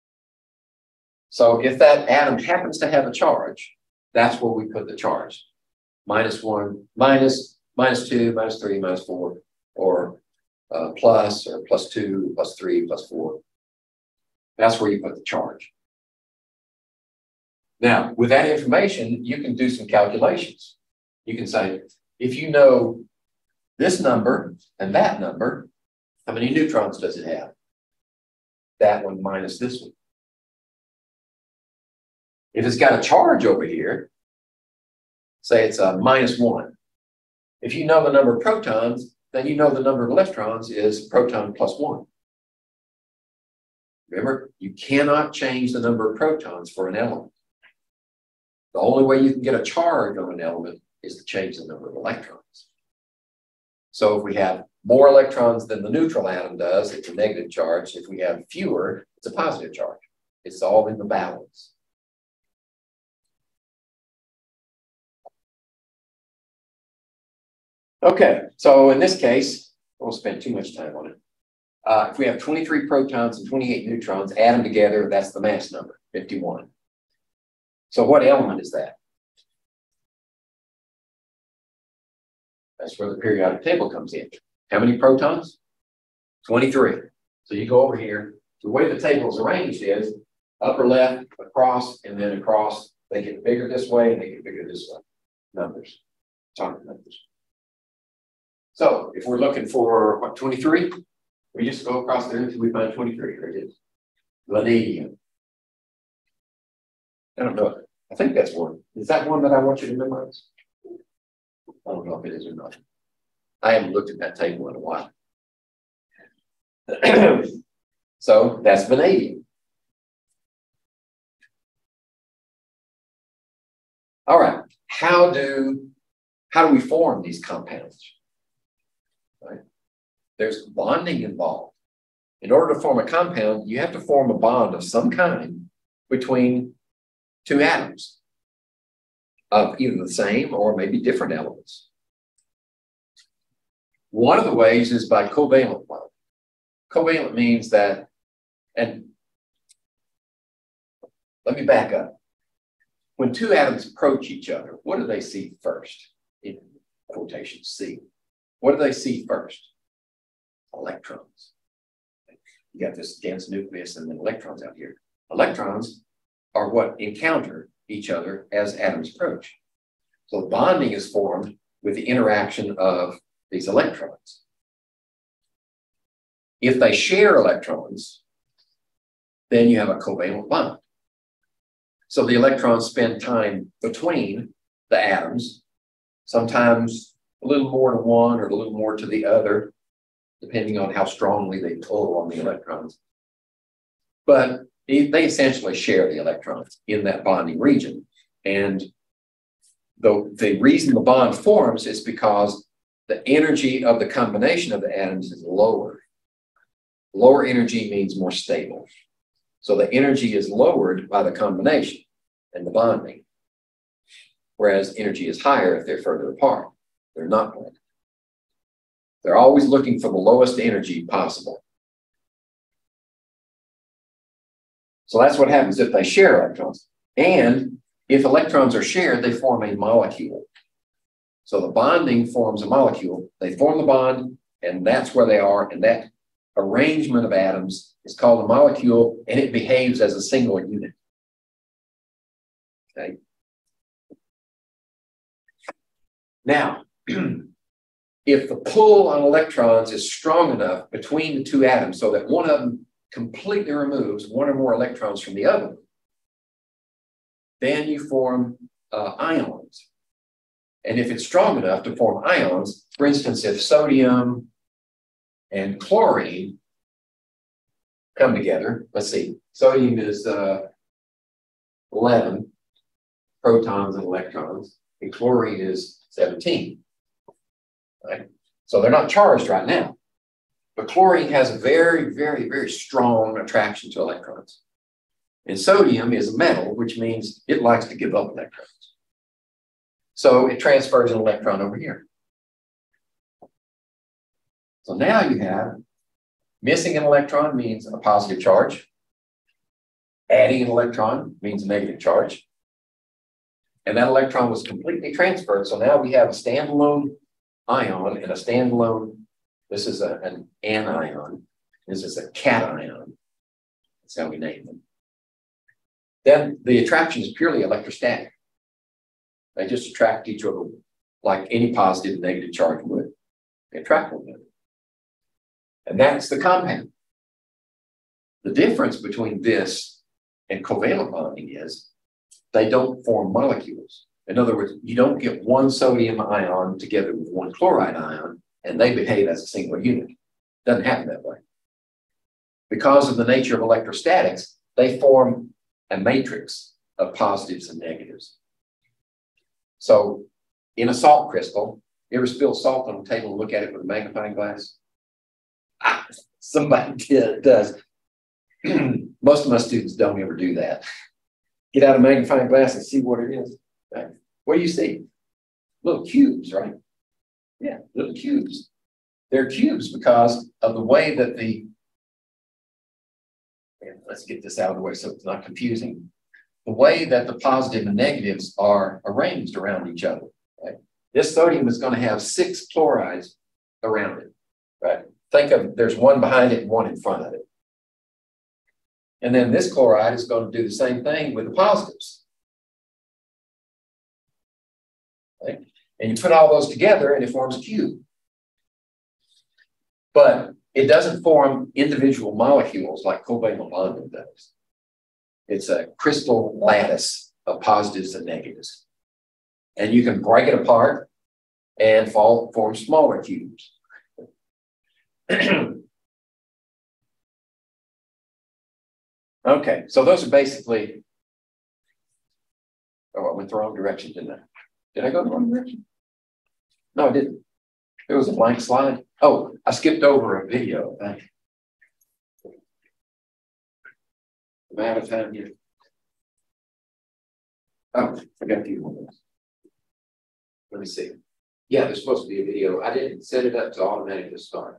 So if that atom happens to have a charge, that's where we put the charge. -1, -2, -3, -4, or plus, or +2, +3, +4. That's where you put the charge. Now, with that information, you can do some calculations. You can say, if you know this number and that number, how many neutrons does it have? That one minus this one. If it's got a charge over here, say it's a -1. If you know the number of protons, then you know the number of electrons is proton plus 1. Remember, you cannot change the number of protons for an element. The only way you can get a charge on an element is to change the number of electrons. So if we have more electrons than the neutral atom does, it's a negative charge. If we have fewer, it's a positive charge. It's all in the balance. Okay, so in this case, I won't spend too much time on it. If we have 23 protons and 28 neutrons, add them together, that's the mass number, 51. So what element is that? That's where the periodic table comes in. How many protons? 23. So you go over here. The way the table is arranged is upper left, across, and then across. They get bigger this way and they get bigger this way. Numbers, atomic numbers. So if we're looking for what, 23, we just go across there until we find 23. There it is. Vanadium. I don't know. I think that's one. Is that one that I want you to memorize? I don't know if it is or not. I haven't looked at that table in a while. So that's vanadium. All right. How do we form these compounds? Right? There's bonding involved. In order to form a compound, you have to form a bond of some kind between two atoms of either the same or maybe different elements. One of the ways is by covalent bond. Covalent means that, and let me back up. When two atoms approach each other, what do they see first? In quotation, see. What do they see first? Electrons. You got this dense nucleus and then electrons out here. Electrons are what encounter each other as atoms approach. So bonding is formed with the interaction of these electrons. If they share electrons, then you have a covalent bond. So the electrons spend time between the atoms, sometimes a little more to one or a little more to the other, depending on how strongly they pull on the electrons. But they essentially share the electrons in that bonding region. And the reason the bond forms is because the energy of the combination of the atoms is lower. Lower energy means more stable. So the energy is lowered by the combination and the bonding, whereas energy is higher if they're further apart. They're not bonded. They're always looking for the lowest energy possible. So that's what happens if they share electrons. And if electrons are shared, they form a molecule. So the bonding forms a molecule. They form the bond, and that's where they are. And that arrangement of atoms is called a molecule, and it behaves as a single unit. Okay. Now, if the pull on electrons is strong enough between the two atoms so that one of them completely removes one or more electrons from the other, then you form ions. And if it's strong enough to form ions, for instance, if sodium and chlorine come together. Let's see, sodium is 11 protons and electrons, and chlorine is 17. Right? So they're not charged right now. But chlorine has a very, very, very strong attraction to electrons. And sodium is a metal, which means it likes to give up electrons. So it transfers an electron over here. So now you have missing an electron means a positive charge. Adding an electron means a negative charge. And that electron was completely transferred. So now we have a standalone ion and a standalone, this is an anion. This is a cation. That's how we name them. Then the attraction is purely electrostatic. They just attract each other like any positive and negative charge would. They attract one another. And that's the compound. The difference between this and covalent bonding is they don't form molecules. In other words, you don't get one sodium ion together with one chloride ion and they behave as a single unit. Doesn't happen that way. Because of the nature of electrostatics, they form a matrix of positives and negatives. So in a salt crystal, you ever spill salt on the table and look at it with a magnifying glass? Somebody does. Most of my students don't ever do that. Get out a magnifying glass and see what it is. Right? What do you see? Little cubes, right? Yeah, little cubes. They're cubes because of the way that let's get this out of the way so it's not confusing. The way that the positive and negatives are arranged around each other. Right? This sodium is going to have 6 chlorides around it. Right? Think of there's one behind it and one in front of it. And then this chloride is going to do the same thing with the positives. Right? And you put all those together and it forms a cube. But it doesn't form individual molecules like covalent bonding does. It's a crystal lattice of positives and negatives. And you can break it apart and form smaller cubes. Okay, so those are basically, oh, I went the wrong direction, didn't I? Did I go the wrong direction? No, I didn't. It was a blank slide. Oh, I skipped over a video. Am I out of time here? Oh, I got a few more. Let me see. Yeah, there's supposed to be a video. I didn't set it up to automatically start.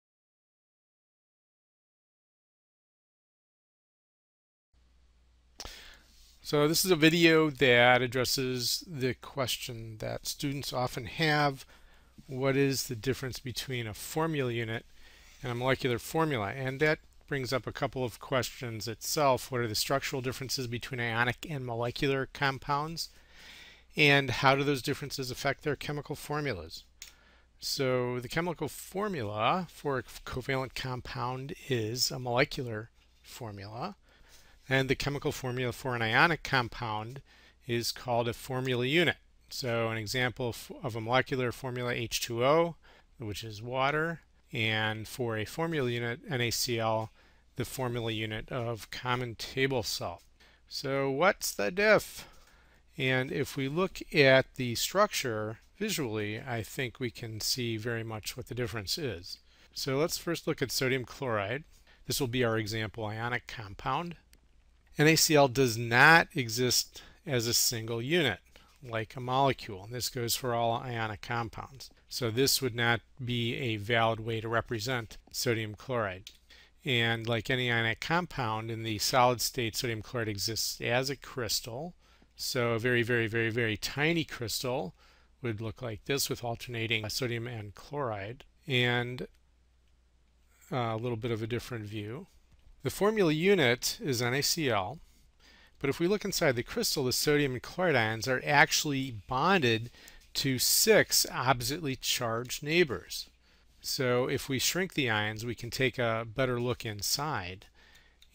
So this is a video that addresses the question that students often have: what is the difference between a formula unit and a molecular formula? And that brings up a couple of questions itself. What are the structural differences between ionic and molecular compounds? And how do those differences affect their chemical formulas? So the chemical formula for a covalent compound is a molecular formula. And the chemical formula for an ionic compound is called a formula unit. So an example of a molecular formula, H2O, which is water, and for a formula unit, NaCl, the formula unit of common table salt. So what's the diff? And if we look at the structure visually, I think we can see very much what the difference is. So let's first look at sodium chloride. This will be our example ionic compound. NaCl does not exist as a single unit like a molecule, and this goes for all ionic compounds. So this would not be a valid way to represent sodium chloride. And like any ionic compound, in the solid state, sodium chloride exists as a crystal. So a very, very, very, very tiny crystal would look like this with alternating sodium and chloride, and a little bit of a different view. The formula unit is NaCl, but if we look inside the crystal, the sodium and chloride ions are actually bonded to 6 oppositely charged neighbors. So if we shrink the ions, we can take a better look inside.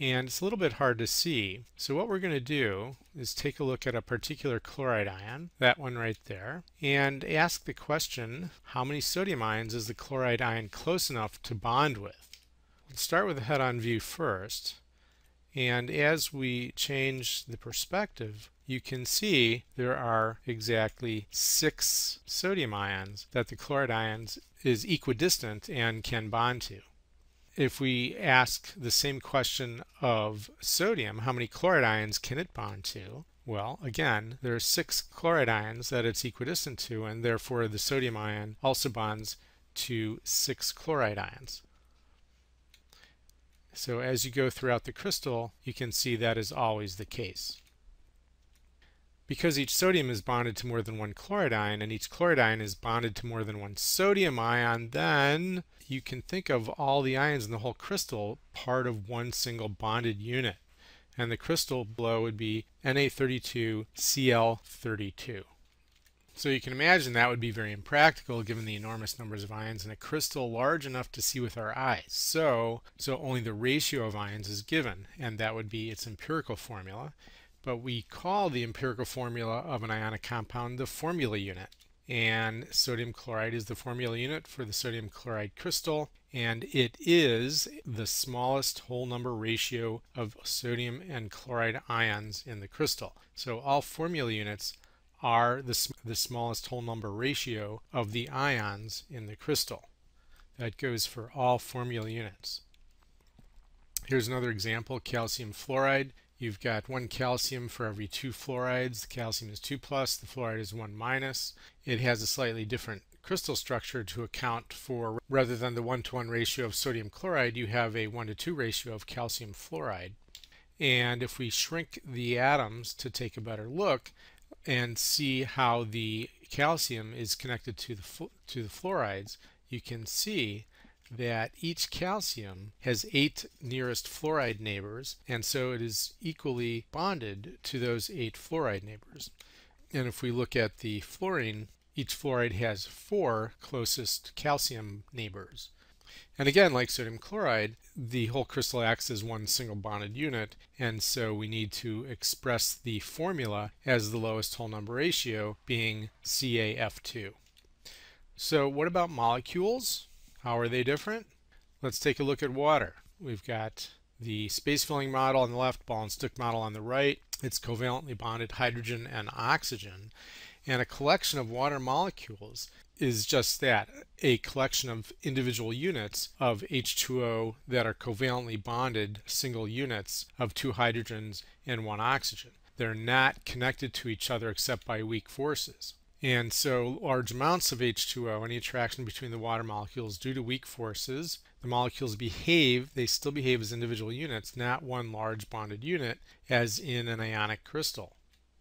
and it's a little bit hard to see. So what we're going to do is take a look at a particular chloride ion, that one right there, and ask the question, how many sodium ions is the chloride ion close enough to bond with? Let's start with the head-on view first. And as we change the perspective, you can see there are exactly 6 sodium ions that the chloride ions is equidistant and can bond to. If we ask the same question of sodium, how many chloride ions can it bond to? Well, again, there are 6 chloride ions that it's equidistant to, and therefore the sodium ion also bonds to 6 chloride ions. So as you go throughout the crystal, you can see that is always the case. Because each sodium is bonded to more than one chloride ion, and each chloride ion is bonded to more than one sodium ion, then you can think of all the ions in the whole crystal part of one single bonded unit. And the crystal below would be Na32Cl32. So you can imagine that would be very impractical given the enormous numbers of ions in a crystal large enough to see with our eyes. So only the ratio of ions is given, and that would be its empirical formula. But we call the empirical formula of an ionic compound the formula unit. And sodium chloride is the formula unit for the sodium chloride crystal, and it is the smallest whole number ratio of sodium and chloride ions in the crystal. So all formula units are the smallest whole number ratio of the ions in the crystal. That goes for all formula units. Here's another example, calcium fluoride. You've got 1 calcium for every 2 fluorides. The calcium is 2+, the fluoride is 1-. It has a slightly different crystal structure to account for, rather than the 1-to-1 ratio of sodium chloride, you have a 1-to-2 ratio of calcium fluoride. And if we shrink the atoms to take a better look and see how the calcium is connected to the fluorides, you can see that each calcium has 8 nearest fluoride neighbors, and so it is equally bonded to those 8 fluoride neighbors. And if we look at the fluorine, each fluoride has 4 closest calcium neighbors. And again, like sodium chloride, the whole crystal acts as one single bonded unit, and so we need to express the formula as the lowest whole number ratio, being CaF2. So what about molecules? How are they different? Let's take a look at water. We've got the space-filling model on the left, ball and stick model on the right. It's covalently bonded hydrogen and oxygen. And a collection of water molecules is just that, a collection of individual units of H2O that are covalently bonded single units of 2 hydrogens and 1 oxygen. They're not connected to each other except by weak forces. And so large amounts of H2O, any attraction between the water molecules due to weak forces, the molecules they still behave as individual units, not one large bonded unit, as in an ionic crystal.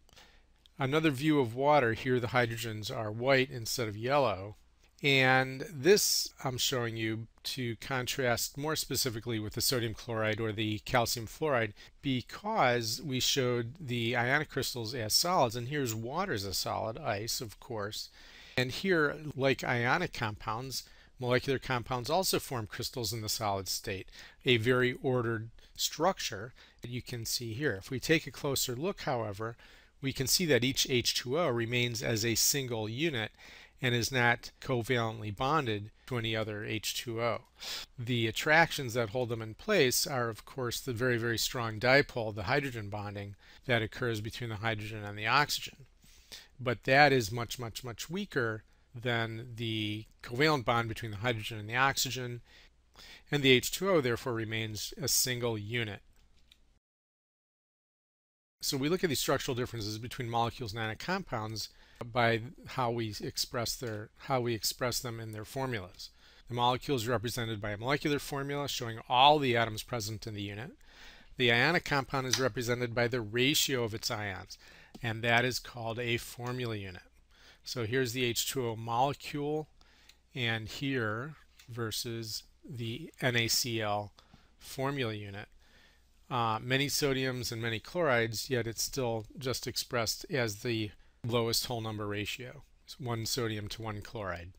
Another view of water, here the hydrogens are white instead of yellow. And this I'm showing you to contrast more specifically with the sodium chloride or the calcium fluoride, because we showed the ionic crystals as solids, and here's water as a solid, ice of course. And here, like ionic compounds, molecular compounds also form crystals in the solid state, a very ordered structure that you can see here. If we take a closer look, however, we can see that each H2O remains as a single unit and is not covalently bonded to any other H2O. The attractions that hold them in place are, of course, the very, very strong dipole, the hydrogen bonding that occurs between the hydrogen and the oxygen. But that is much, much, much weaker than the covalent bond between the hydrogen and the oxygen, and the H2O therefore remains a single unit. So we look at these structural differences between molecules and ionic compounds by how we express them in their formulas. The molecule is represented by a molecular formula showing all the atoms present in the unit. The ionic compound is represented by the ratio of its ions, and that is called a formula unit. So here's the H2O molecule, and here versus the NaCl formula unit. Many sodiums and many chlorides, yet it's still just expressed as the lowest whole number ratio. It's 1 sodium to 1 chloride.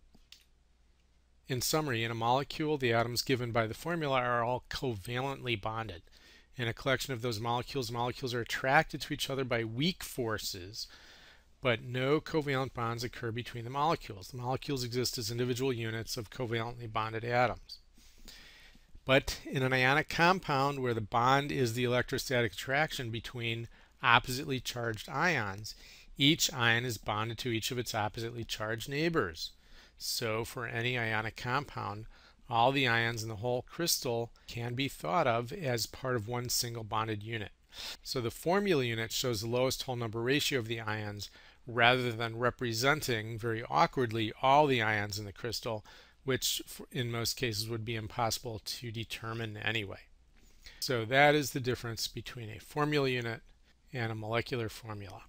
In summary, in a molecule, the atoms given by the formula are all covalently bonded. in a collection of those molecules. Molecules are attracted to each other by weak forces, but no covalent bonds occur between the molecules. The molecules exist as individual units of covalently bonded atoms. But in an ionic compound where the bond is the electrostatic attraction between oppositely charged ions, each ion is bonded to each of its oppositely charged neighbors. So for any ionic compound, all the ions in the whole crystal can be thought of as part of one single bonded unit. So the formula unit shows the lowest whole number ratio of the ions rather than representing, very awkwardly, all the ions in the crystal, which in most cases would be impossible to determine anyway. So that is the difference between a formula unit and a molecular formula.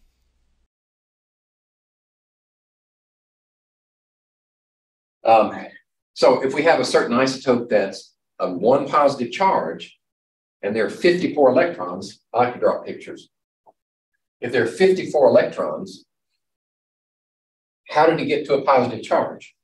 So if we have a certain isotope that's of one positive charge, and there are 54 electrons, I can draw pictures. If there are 54 electrons, how did it get to a positive charge?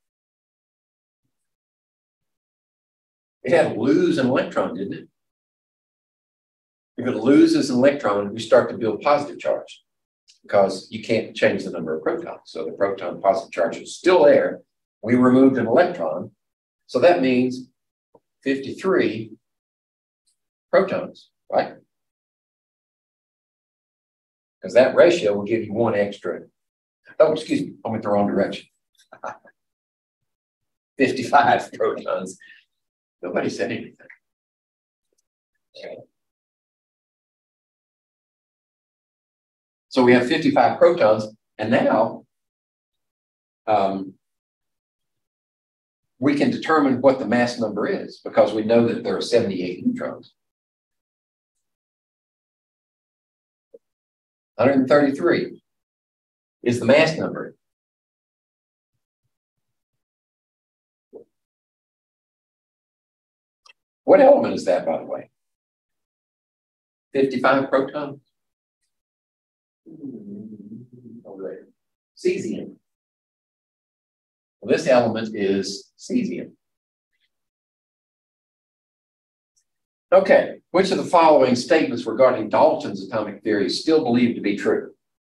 It had to lose an electron, didn't it? If it loses an electron, we start to build positive charge because you can't change the number of protons. So the proton positive charge is still there. We removed an electron. So that means 53 protons, right? Because that ratio will give you one extra. Oh, excuse me, I went the wrong direction. 55 protons. Nobody said anything. Okay. So we have 55 protons, and now we can determine what the mass number is because we know that there are 78 neutrons. 133 is the mass number. What element is that, by the way? 55 protons? Over there. Cesium. Well, this element is cesium. Okay, which of the following statements regarding Dalton's atomic theory is still believed to be true?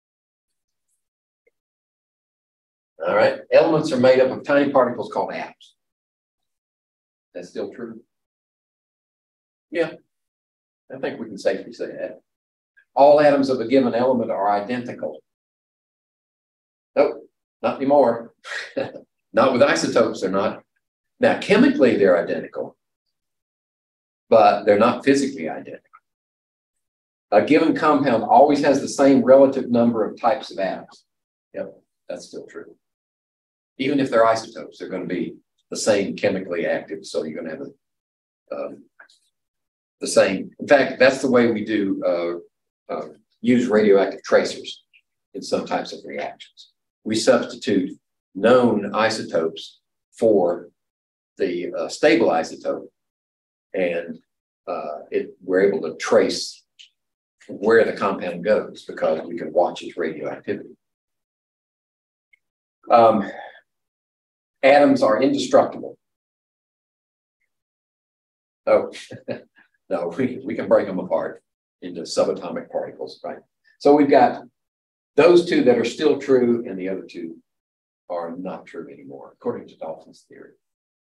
All right, elements are made up of tiny particles called atoms. That's still true? Yeah, I think we can safely say that. All atoms of a given element are identical. Nope, not anymore. Not with isotopes, they're not. Now, chemically, they're identical, but they're not physically identical. A given compound always has the same relative number of types of atoms. Yep, that's still true. Even if they're isotopes, they're going to be the same chemically active, so you're going to have the same. In fact, that's the way we do use radioactive tracers in some types of reactions. We substitute known isotopes for the stable isotope, and we're able to trace where the compound goes because we can watch its radioactivity. Atoms are indestructible. Oh, no, we can break them apart into subatomic particles, right? So we've got those two that are still true, and the other two are not true anymore, according to Dalton's theory.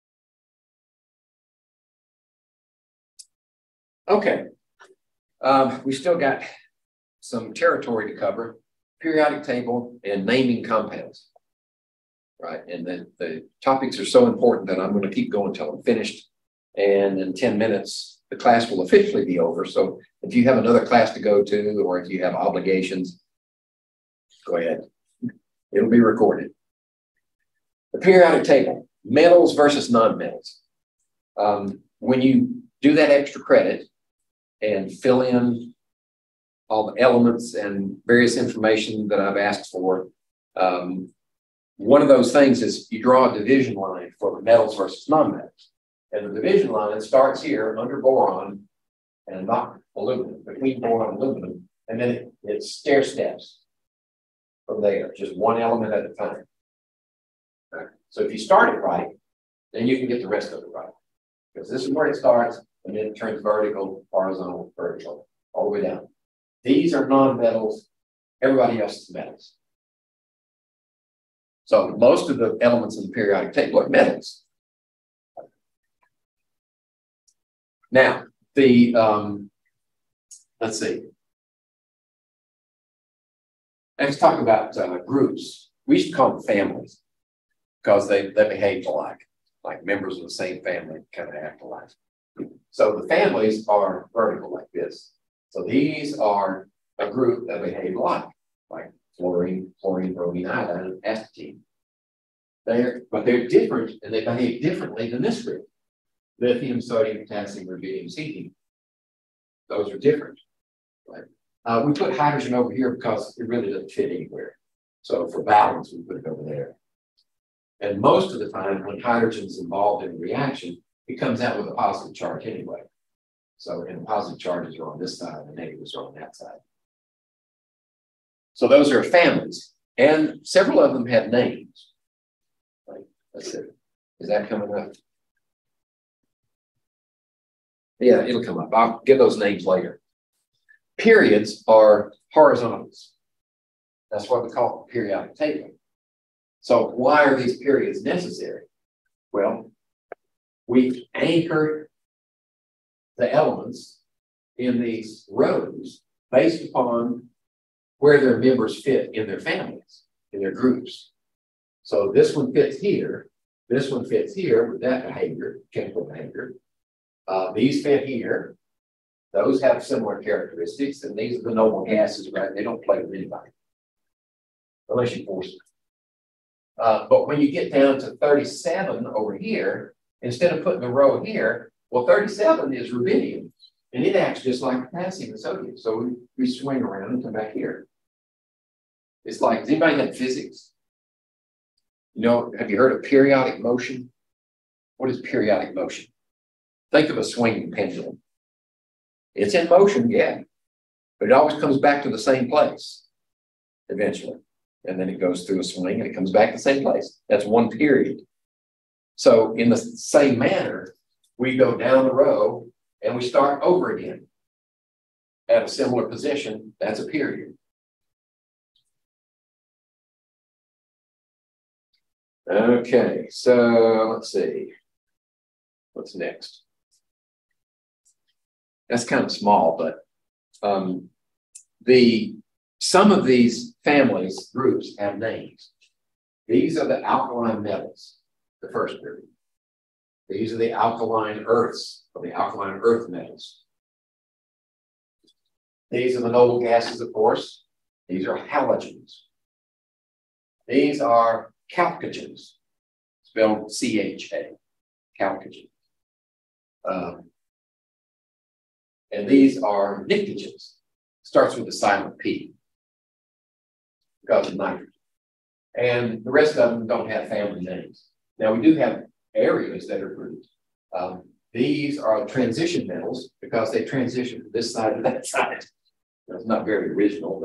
Okay, we still got some territory to cover, periodic table and naming compounds, right? And the topics are so important that I'm going to keep going until I'm finished. And in 10 minutes, the class will officially be over. So if you have another class to go to, or if you have obligations, go ahead. It'll be recorded. The periodic table, metals versus non-metals. When you do that extra credit and fill in all the elements and various information that I've asked for, one of those things is you draw a division line for the metals versus non-metals. And the division line starts here under boron and not aluminum, between boron and aluminum, and then it stair steps from there, just one element at a time. Right. So if you start it right, then you can get the rest of it right. Because this is where it starts, and then it turns vertical, horizontal, vertical, all the way down. These are non-metals. Everybody else is metals. So most of the elements in the periodic table are metals. Now, the let's see. Let's talk about groups. We used to call them families because they behave alike, like members of the same family kind of act alike. So the families are vertical like this. So these are a group that behave alike, like fluorine, bromine, iodine, and astatine. But they're different, and they behave differently than this group. Lithium, sodium, potassium, rubidium, cesium. Those are different. Right? We put hydrogen over here because it really doesn't fit anywhere. So for balance, we put it over there. And most of the time, when hydrogen is involved in a reaction, it comes out with a positive charge anyway. So, and the positive charges are on this side, and the negatives are on that side. So those are families, and several of them have names. Right? Let's see. Is that coming up? Yeah, it'll come up. I'll give those names later. Periods are horizontals. That's what we call a periodic table. So why are these periods necessary? Well, we anchor the elements in these rows based upon where their members fit in their families, in their groups. So this one fits here, this one fits here with that behavior, chemical behavior. These fit here. Those have similar characteristics, and these are the noble gases, right? They don't play with anybody unless you force them. But when you get down to 37 over here, instead of putting the row here, well, 37 is rubidium, and it acts just like potassium and sodium. So we swing around and come back here. It's like, does anybody have physics? You know, have you heard of periodic motion? What is periodic motion? Think of a swinging pendulum. It's in motion, yeah, but it always comes back to the same place eventually. And then it goes through a swing and it comes back to the same place. That's one period. So in the same manner, we go down the row and we start over again at a similar position. That's a period. Okay, so let's see. What's next? That's kind of small, but some of these families, groups, have names. These are the alkaline metals, the first group. These are the alkaline earths, or the alkaline earth metals. These are the noble gases, of course. These are halogens. These are chalcogens, spelled C-H-A, chalcogen. And these are pnictogens. Starts with a silent P because of nitrogen. And the rest of them don't have family names. Now, we do have areas that are grouped. These are transition metals because they transition from this side to that side. It's not very original,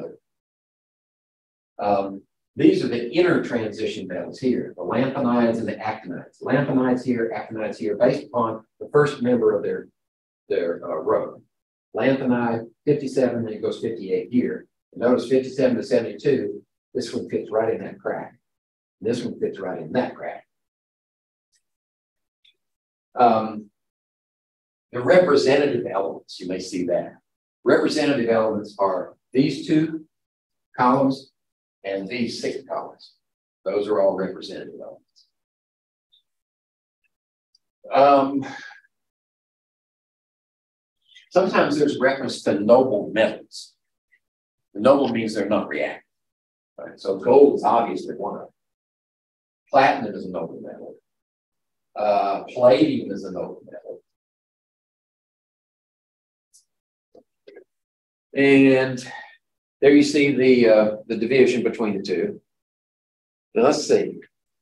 but these are the inner transition metals here, the lanthanides and the actinides. Lanthanides here, actinides here, based upon the first member of their row. Lanthanide, 57, and it goes 58 here. Notice 57 to 72, this one fits right in that crack. This one fits right in that crack. The representative elements, you may see that. Representative elements are these two columns and these 6 columns. Those are all representative elements. Sometimes there's reference to noble metals. The noble means they're not reactive. Right? So gold is obviously one of them. Platinum is a noble metal. Palladium is a noble metal. And there you see the division between the two. Now let's see.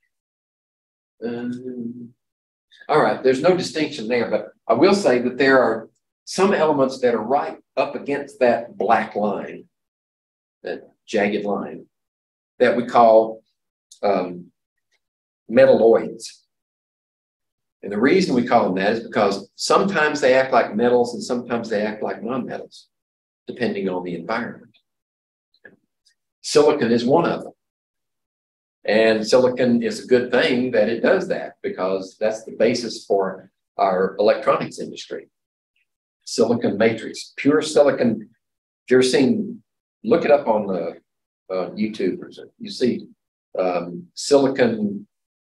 All right, there's no distinction there, but I will say that there are some elements that are right up against that black line, that jagged line, that we call metalloids. And the reason we call them that is because sometimes they act like metals and sometimes they act like nonmetals, depending on the environment. Silicon is one of them. And silicon is a good thing that it does that, because that's the basis for our electronics industry. Silicon matrix, pure silicon. If you're seeing, look it up on the YouTube. You see silicon,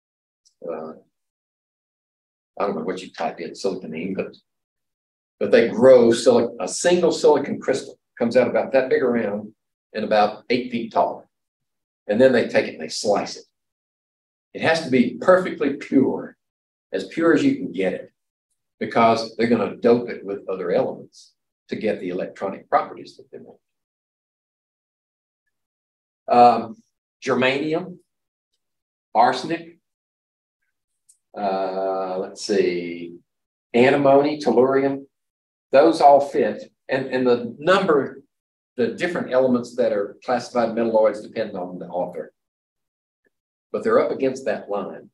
I don't know what you type in, silicon ink, but they grow a single silicon crystal, comes out about that big around and about 8 feet tall. And then they take it and they slice it. It has to be perfectly pure as you can get it, because they're going to dope it with other elements to get the electronic properties that they want. Germanium, arsenic, let's see, antimony, tellurium, those all fit. And the different elements that are classified metalloids depend on the author. But they're up against that line.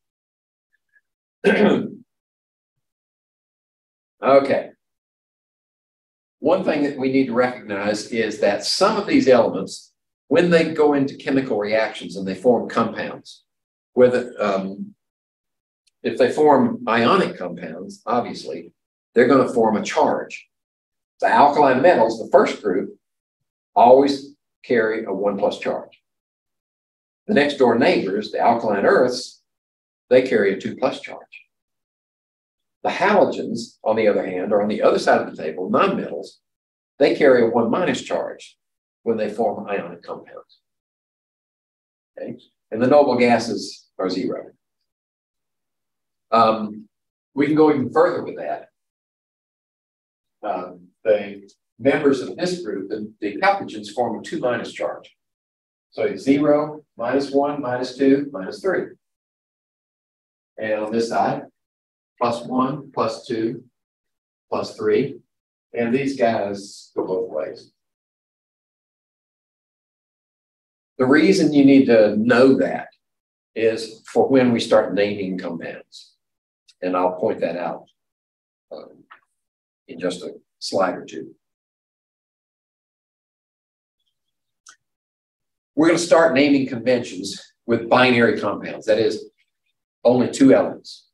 Okay. One thing that we need to recognize is that some of these elements, when they go into chemical reactions and they form compounds, whether if they form ionic compounds, obviously, they're going to form a charge. The alkaline metals, the first group, always carry a 1+ charge. The next door neighbors, the alkaline earths, they carry a 2+ charge. The halogens, on the other hand, are on the other side of the table, nonmetals, they carry a 1- charge when they form ionic compounds. Okay? And the noble gases are 0. We can go even further with that. The members of this group, the chalcogens, form a 2- charge. So 0, -1, -2, -3. And on this side, +1, +2, +3. And these guys go both ways. The reason you need to know that is for when we start naming compounds. And I'll point that out in just a slide or two. We're going to start naming conventions with binary compounds. That is, only 2 elements.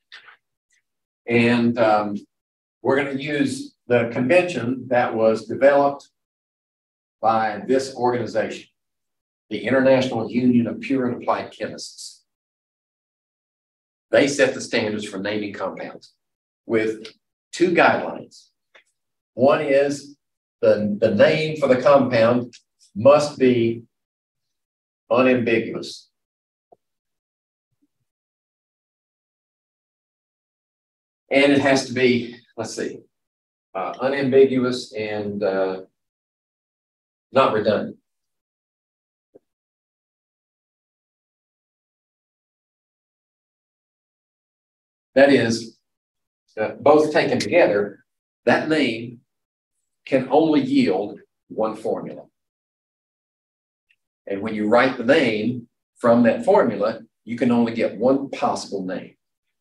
And we're going to use the convention that was developed by this organization, the International Union of Pure and Applied Chemists. They set the standards for naming compounds with 2 guidelines. One is the name for the compound must be unambiguous. And it has to be, let's see, unambiguous and not redundant. That is, both taken together, that name can only yield one formula. And when you write the name from that formula, you can only get one possible name.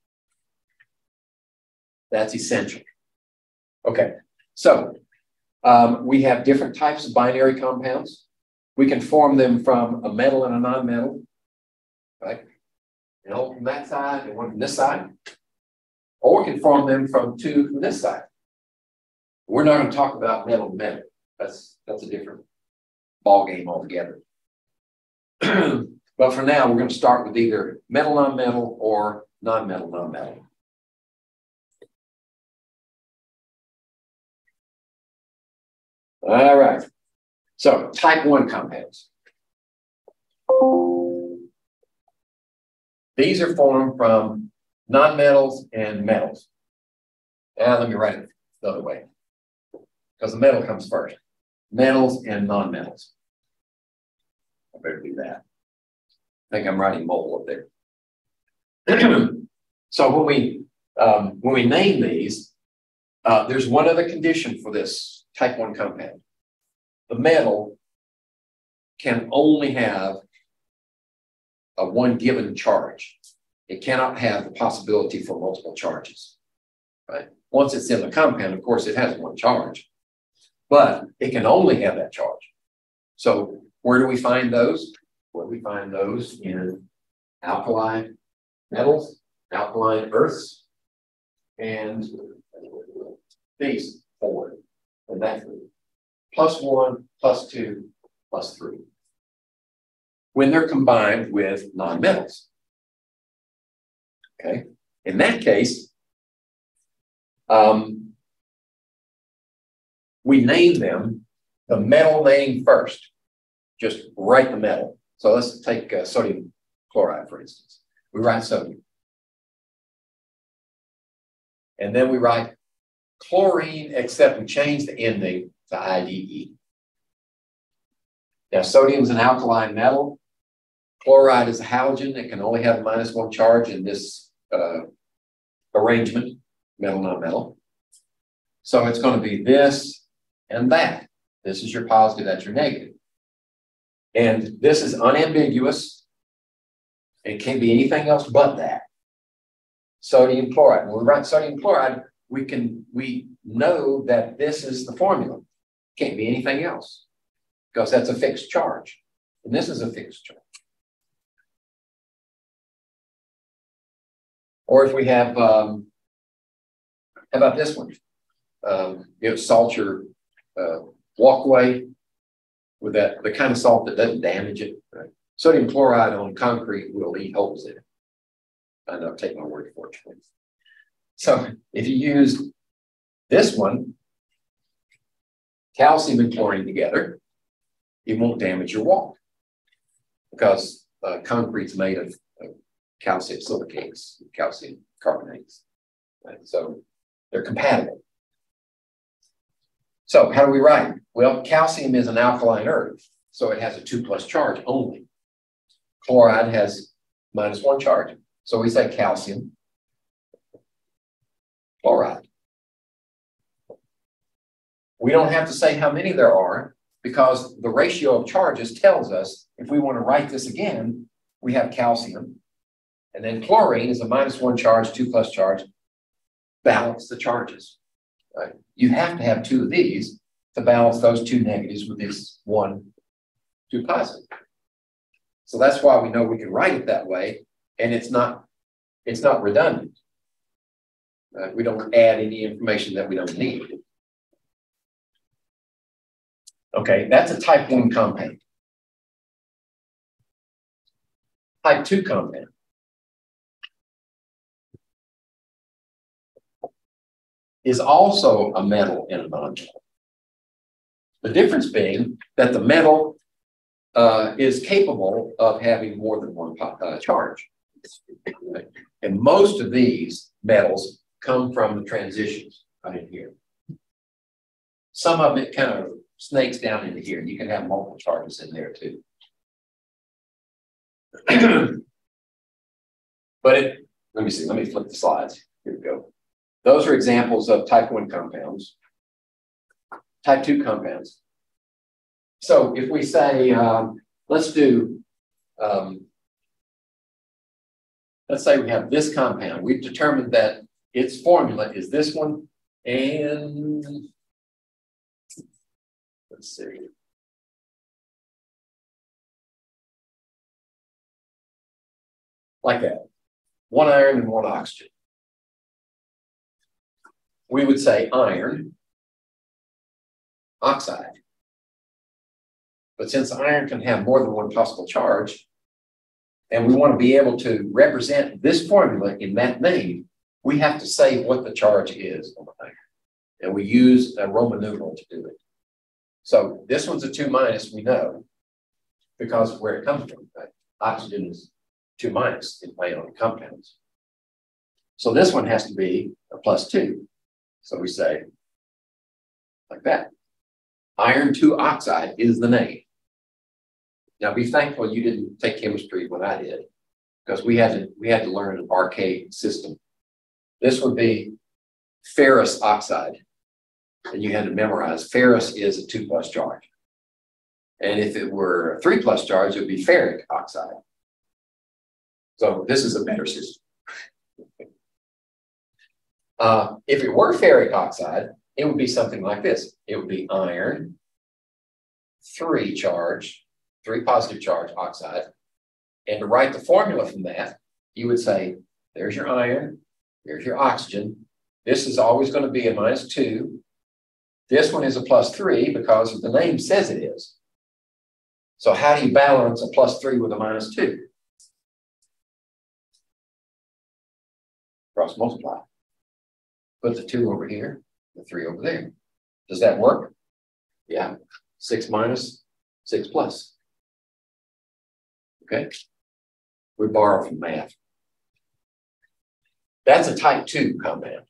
That's essential. Okay, so we have different types of binary compounds. We can form them from a metal and a non-metal, right? And one from that side and one from this side. Or we can form them from 2 from this side. We're not going to talk about metal to metal. That's a different ball game altogether. But for now, we're going to start with either metal non-metal or non-metal non-metal. All right. So type 1 compounds. These are formed from non-metals and metals. Now let me write it the other way, because the metal comes first. Metals and non-metals. I better do that. I think I'm writing mole up there. So when we name these, there's one other condition for this type 1 compound. The metal can only have a 1 given charge. It cannot have the possibility for multiple charges, right? Once it's in the compound, of course, it has one charge, but it can only have that charge. So where do we find those? Well, we find those in alkali metals, alkaline earths, and these four, and that three. +1, +2, +3. When they're combined with nonmetals. Okay, in that case, we name them the metal name first. Just write the metal. So let's take sodium chloride, for instance. We write sodium. And then we write chlorine, except we change the ending to IDE. Now, sodium is an alkaline metal. Chloride is a halogen. It can only have -1 charge in this arrangement, metal, non-metal. So it's going to be this and that. This is your positive, that's your negative. And this is unambiguous. It can't be anything else but that. Sodium chloride. When we write sodium chloride, we know that this is the formula. Can't be anything else because that's a fixed charge. And this is a fixed charge. Or if we have, how about this one? Salt your walkway with that, the kind of salt that doesn't damage it. Right? Sodium chloride on concrete will eat holes in it. I know, take my word for it. So if you use this one, calcium and chlorine together, it won't damage your wall because concrete's made of calcium silicates, calcium carbonates. Right? So they're compatible. So how do we write? Well, calcium is an alkaline earth, so it has a 2+ charge only. Chloride has -1 charge. So we say calcium chloride. We don't have to say how many there are because the ratio of charges tells us if we want to write this again, we have calcium. And then chlorine is a -1 charge, 2+ charge. Balance the charges. Right? You have to have 2 of these to balance those 2 negatives with this 1, 2 positive. So that's why we know we can write it that way, and it's not redundant. We don't add any information that we don't need. Okay, that's a type 1 compound. Type 2 compound. Is also a metal in a non-metal. The difference being that the metal is capable of having more than one charge. And most of these metals come from the transitions right in here. Some of it kind of snakes down into here. You can have multiple charges in there too. But let me see, let me flip the slides. Here we go. Those are examples of type 1 compounds, type 2 compounds. So if we say, let's say we have this compound. We've determined that its formula is this one, and let's see. Like that, 1 iron and 1 oxygen. We would say iron oxide. But since iron can have more than one possible charge, and we want to be able to represent this formula in that name, we have to say what the charge is on the iron. And we use a Roman numeral to do it. So this one's a 2-, we know, because of where it comes from. Right? Oxygen is 2- in ionic compounds. So this one has to be a +2. So we say, like that. Iron 2 oxide is the name. Now be thankful you didn't take chemistry when I did, because we had to learn an archaic system. This would be ferrous oxide. And you had to memorize ferrous is a 2+ charge. And if it were a 3+ charge, it would be ferric oxide. So this is a better system. If it were ferric oxide, it would be something like this. It would be iron, 3 positive charge oxide. And to write the formula from that, you would say, there's your iron, there's your oxygen. This is always going to be a -2. This one is a +3 because the name says it is. So how do you balance a +3 with a -2? Cross multiply. Put the 2 over here, the 3 over there. Does that work? Yeah. 6 minus, 6 plus. Okay. We borrow from math. That's a type 2 compound.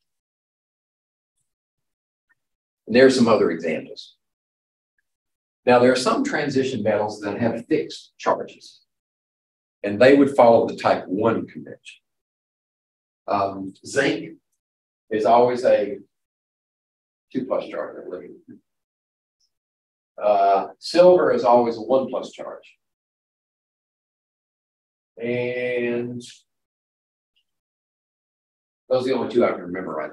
And there's some other examples. Now, there are some transition metals that have fixed charges, and they would follow the type 1 convention. Zinc is always a 2+ charge, I believe. Silver is always a 1+ charge. And those are the only 2 I can remember right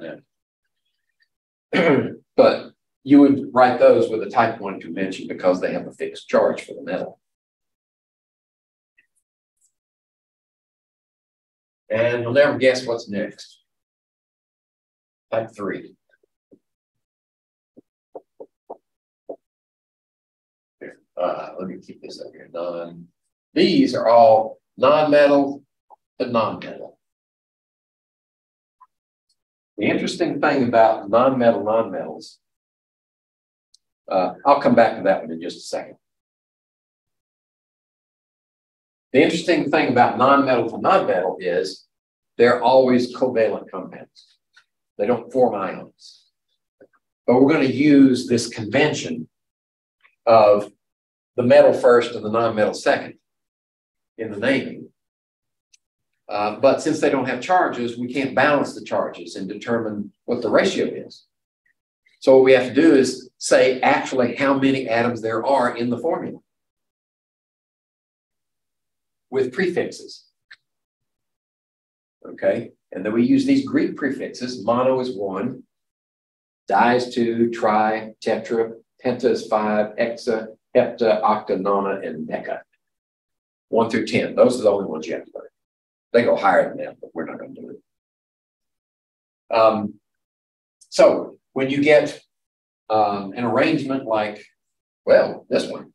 now. But you would write those with a type 1 convention because they have a fixed charge for the metal. And you'll never guess what's next. Type 3. Let me keep this up here. These are all non-metal to non-metal. The interesting thing about non-metals, I'll come back to that one in just a second. The interesting thing about non-metal to non-metal is they're always covalent compounds. They don't form ions. But we're going to use this convention of the metal first and the non-metal second in the naming. But since they don't have charges, we can't balance the charges and determine what the ratio is. So what we have to do is say actually how many atoms there are in the formula with prefixes. Okay, and then we use these Greek prefixes. Mono is 1, di is 2, tri, tetra, penta is 5, hexa, hepta, octa, nona, and deca. 1 through 10. Those are the only ones you have to learn. They go higher than that, but we're not going to do it. So when you get an arrangement like, well, this one,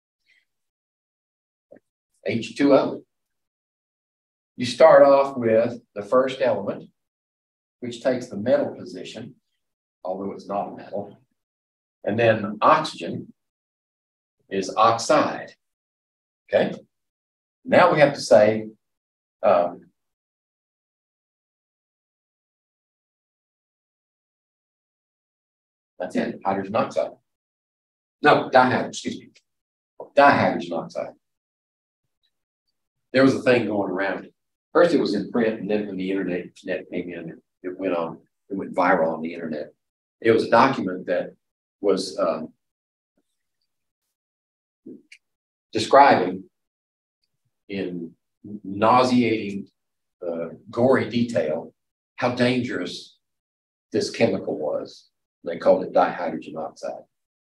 H2O, you start off with the first element, which takes the metal position, although it's not a metal. And then oxygen is oxide. Okay? Now we have to say, that's it, hydrogen oxide. No, dihydrogen, excuse me. Dihydrogen oxide. There was a thing going around. First it was in print, and then when the internet came in, it went viral on the internet. It was a document that was describing in nauseating, gory detail how dangerous this chemical was. They called it dihydrogen oxide.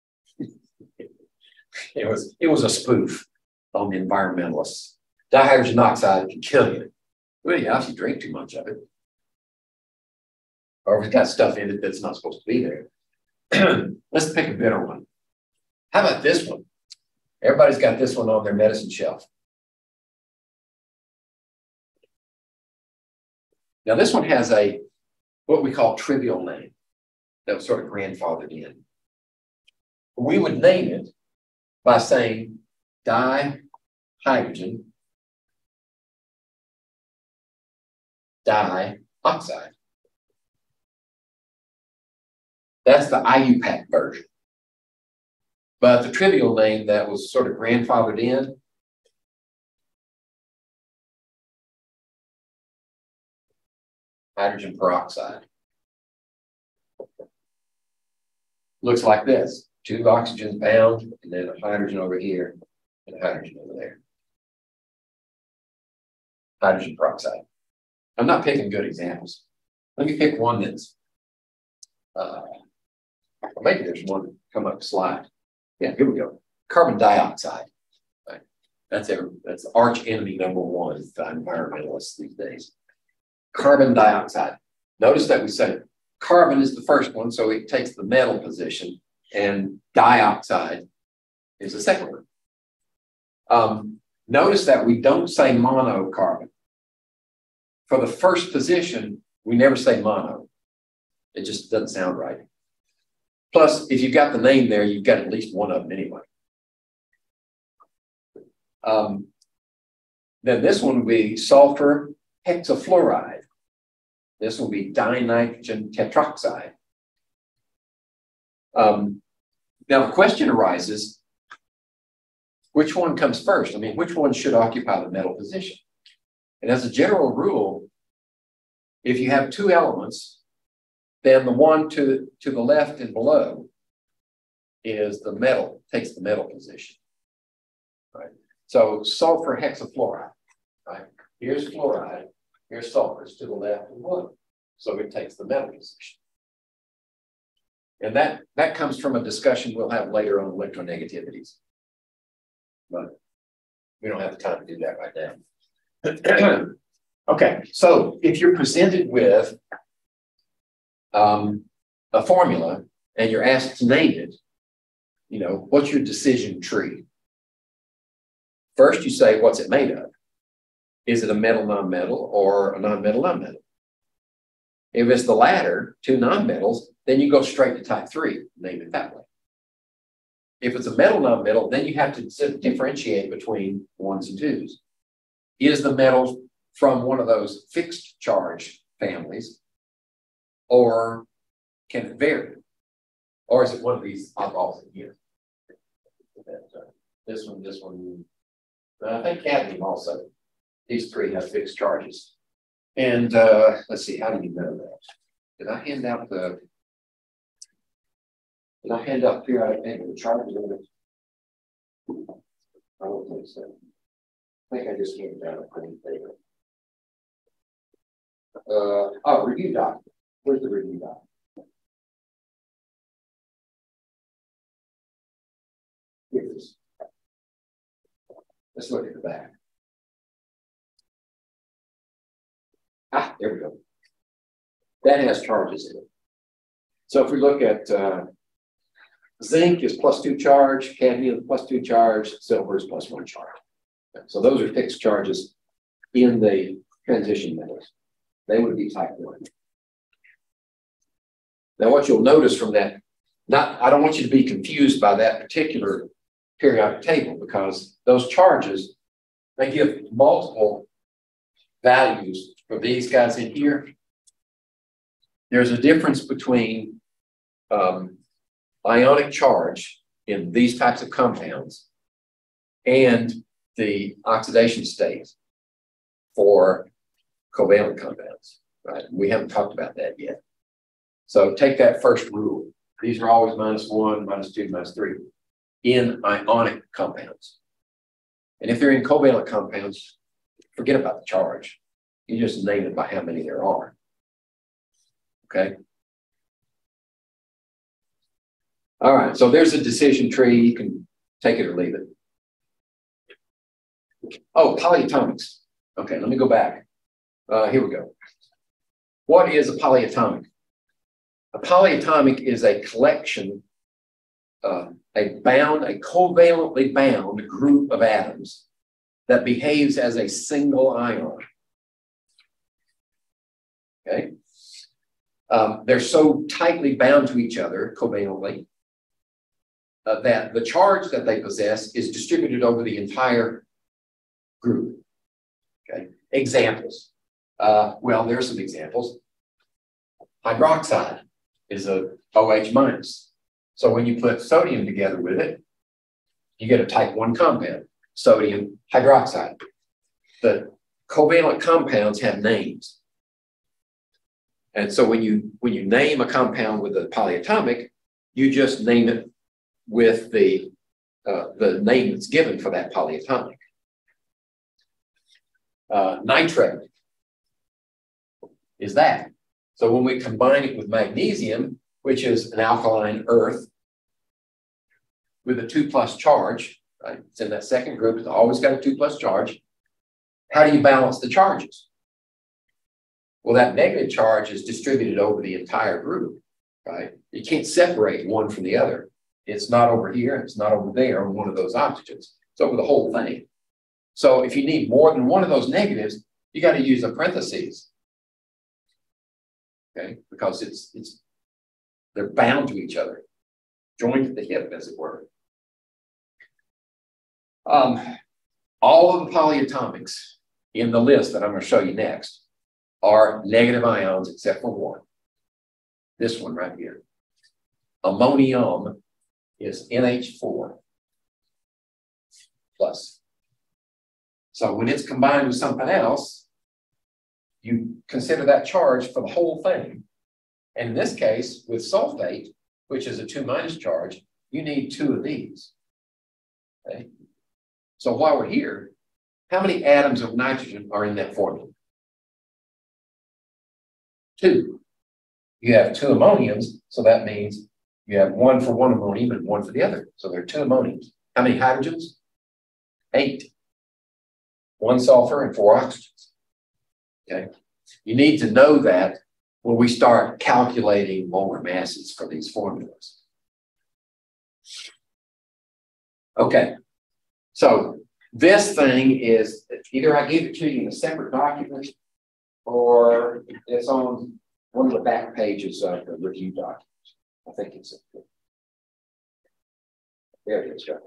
It was a spoof on the environmentalists. Dihydrogen oxide can kill you. Well, yeah, if you drink too much of it. Or if it's got stuff in it that's not supposed to be there. Let's pick a better one. How about this one? Everybody's got this one on their medicine shelf. Now, this one has what we call trivial name that was sort of grandfathered in. We would name it by saying dihydrogen dioxide. That's the IUPAC version. But the trivial name that was sort of grandfathered in, hydrogen peroxide. Looks like this. 2 oxygens bound, and then a hydrogen over here, and a hydrogen over there. Hydrogen peroxide. I'm not picking good examples. Let me pick one that's Maybe there's one come up slide. Yeah, here we go. Carbon dioxide. Right. That's arch enemy number one for environmentalists these days. Carbon dioxide. Notice that we said carbon is the first one, so it takes the metal position, and dioxide is the second one. Notice that we don't say monocarbon. For the first position, we never say mono. It just doesn't sound right. Plus, if you've got the name there, you've got at least one of them anyway. Then this one will be sulfur hexafluoride. This will be dinitrogen tetroxide. Now the question arises, which one comes first? I mean, which one should occupy the metal position? And as a general rule, if you have two elements, then the one to the left and below is the metal, takes the metal position. Right? So sulfur hexafluoride, right? Here's fluoride, here's sulfur, it's to the left and below. So it takes the metal position. And that comes from a discussion we'll have later on electronegativities. But we don't have the time to do that right now. Okay, so if you're presented with a formula and you're asked to name it, you know, what's your decision tree? First, you say, what's it made of? Is it a metal, non-metal, or a non-metal, non-metal? If it's the latter, two non-metals, then you go straight to type 3, name it that way. If it's a metal, non-metal, then you have to differentiate between ones and twos. Is the metal from one of those fixed charge families, or can it vary? Or is it one of these oddballs in here? This one. I think cadmium also. These three have fixed charges. And let's see, how do you know that? Did I hand out periodic table of charges? I don't think so. I think I just handed out a clean paper. Review document. Where's the review document? Here it is. Let's look at the back. There we go. That has charges in it. So if we look at zinc is +2 charge, cadmium +2 charge, silver is +1 charge. So those are fixed charges in the transition metals. They would be type 1. Now what you'll notice from that, I don't want you to be confused by that particular periodic table, because those charges, they give multiple values for these guys in here. There's a difference between ionic charge in these types of compounds and the oxidation state for covalent compounds, right? We haven't talked about that yet. So take that first rule. These are always -1, -2, -3 in ionic compounds. And if they're in covalent compounds, forget about the charge. You just name it by how many there are. Okay. All right, so there's a decision tree. You can take it or leave it. Oh, polyatomics. Okay, let me go back. Here we go. What is a polyatomic? A polyatomic is a collection, a covalently bound group of atoms that behaves as a single ion. Okay. They're so tightly bound to each other covalently that the charge that they possess is distributed over the entire group. Okay. Examples. Well, there are some examples. Hydroxide is a OH minus. So when you put sodium together with it, you get a type 1 compound, sodium hydroxide. The covalent compounds have names. And so when you name a compound with a polyatomic, you just name it with the name that's given for that polyatomic. Nitrate is that. So when we combine it with magnesium, which is an alkaline earth with a 2+ charge, right? It's in that second group. It's always got a 2+ charge. How do you balance the charges? Well, that negative charge is distributed over the entire group, right? You can't separate one from the other. It's not over here, it's not over there on one of those oxygens. It's over the whole thing. So if you need more than one of those negatives, you got to use a parentheses. Okay, because they're bound to each other, joined at the hip, as it were. All of the polyatomics in the list that I'm going to show you next are negative ions except for one. This one right here. Ammonium is NH4 plus. So when it's combined with something else, you consider that charge for the whole thing. And in this case, with sulfate, which is a 2- charge, you need 2 of these. Okay? So while we're here, how many atoms of nitrogen are in that formula? 2. You have 2 ammoniums, so that means you have 1 for one ammonium and 1 for the other. So there are 2 ammoniums. How many hydrogens? 8. 1 sulfur and 4 oxygens. Okay. You need to know that when we start calculating molar masses for these formulas. Okay. So this thing is either I give it to you in a separate document or it's on one of the back pages of the review document. I think it's there it is,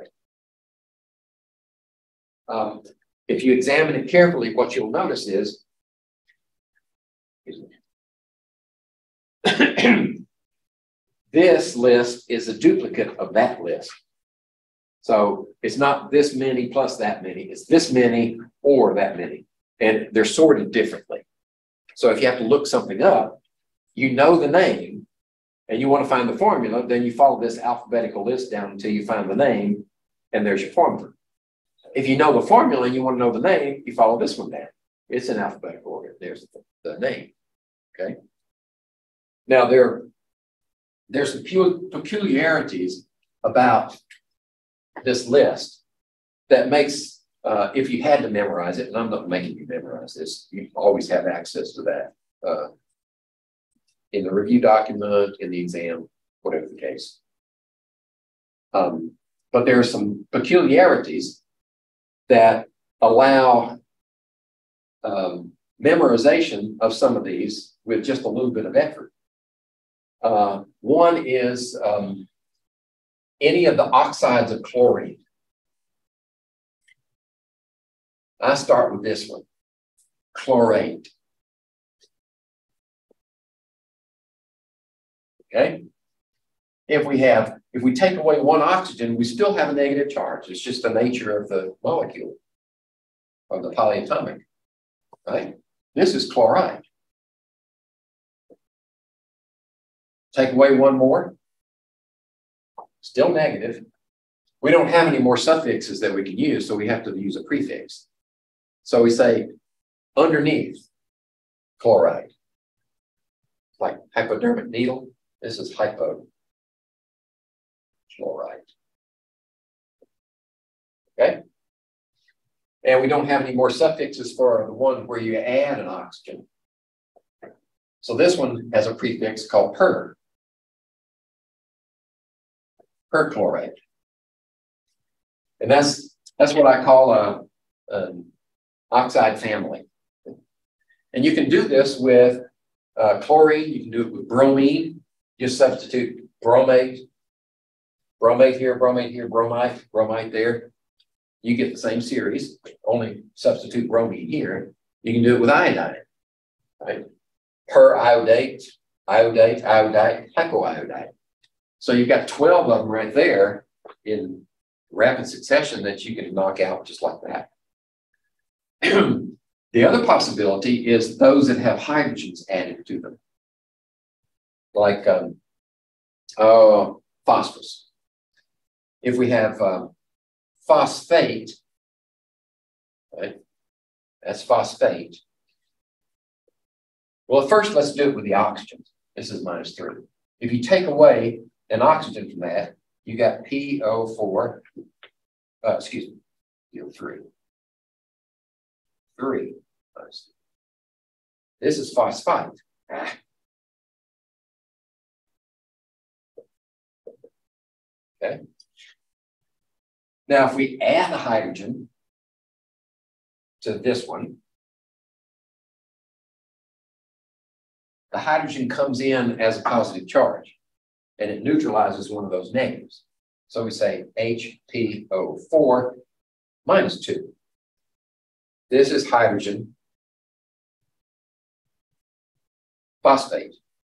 right? If you examine it carefully, what you'll notice is this list is a duplicate of that list. So it's not this many plus that many, it's this many or that many. And they're sorted differently. So if you have to look something up, you know the name and you want to find the formula, then you follow this alphabetical list down until you find the name, and there's your formula. If you know the formula and you want to know the name, you follow this one down. It's in alphabetical order. There's the name. Okay. Now there's some peculiarities about this list that makes, if you had to memorize it, and I'm not making you memorize this, you always have access to that in the review document, in the exam, whatever the case. But there are some peculiarities that allow memorization of some of these with just a little bit of effort. One is any of the oxides of chlorine. I start with this one, chlorate. Okay. If we take away one oxygen, we still have a negative charge. It's just the nature of the molecule, of the polyatomic, right? This is chloride. Take away one more, still negative. We don't have any more suffixes that we can use, so we have to use a prefix. So we say underneath chloride, like hypodermic needle. This is hypochlorite. Okay? And we don't have any more suffixes for the one where you add an oxygen. So this one has a prefix called per. Perchlorate. And that's what I call an oxide family. And you can do this with chlorine, you can do it with bromine. Just substitute bromate here, bromide there. You get the same series, only substitute bromine here. You can do it with iodine, right? Periodate, iodate, hypoiodite. So you've got 12 of them right there in rapid succession that you can knock out just like that. The other possibility is those that have hydrogens added to them, like phosphorus. If we have phosphate, right? That's phosphate. Well, first let's do it with the oxygen. This is -3. If you take away an oxygen from that, you got PO4, excuse me, PO3. 3. This is phosphite. Okay. Now, if we add a hydrogen to this one, the hydrogen comes in as a positive charge and it neutralizes one of those negatives. So we say HPO4 minus 2. This is hydrogen phosphate.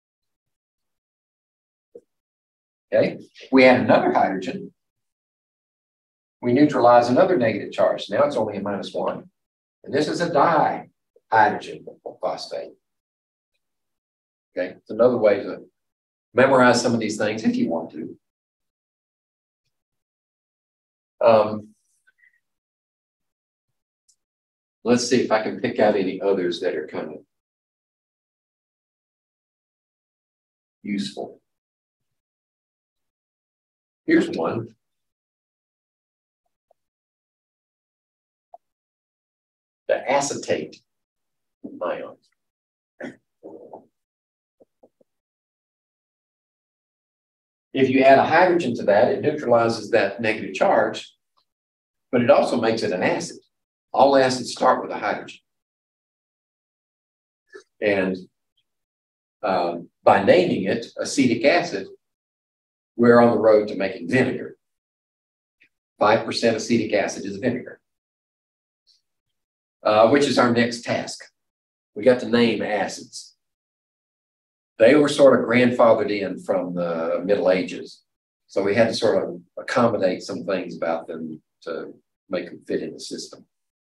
Okay, we add another hydrogen. We neutralize another negative charge. Now it's only a -1. And this is a dihydrogen phosphate. Okay, it's another way to memorize some of these things if you want to. Let's see if I can pick out any others that are kind of useful. Here's one. The acetate ion. If you add a hydrogen to that, it neutralizes that negative charge, but it also makes it an acid. All acids start with a hydrogen. And by naming it acetic acid, we're on the road to making vinegar. 5% acetic acid is vinegar, which is our next task. We got to name acids. They were sort of grandfathered in from the Middle Ages. So we had to sort of accommodate some things about them to make them fit in the system.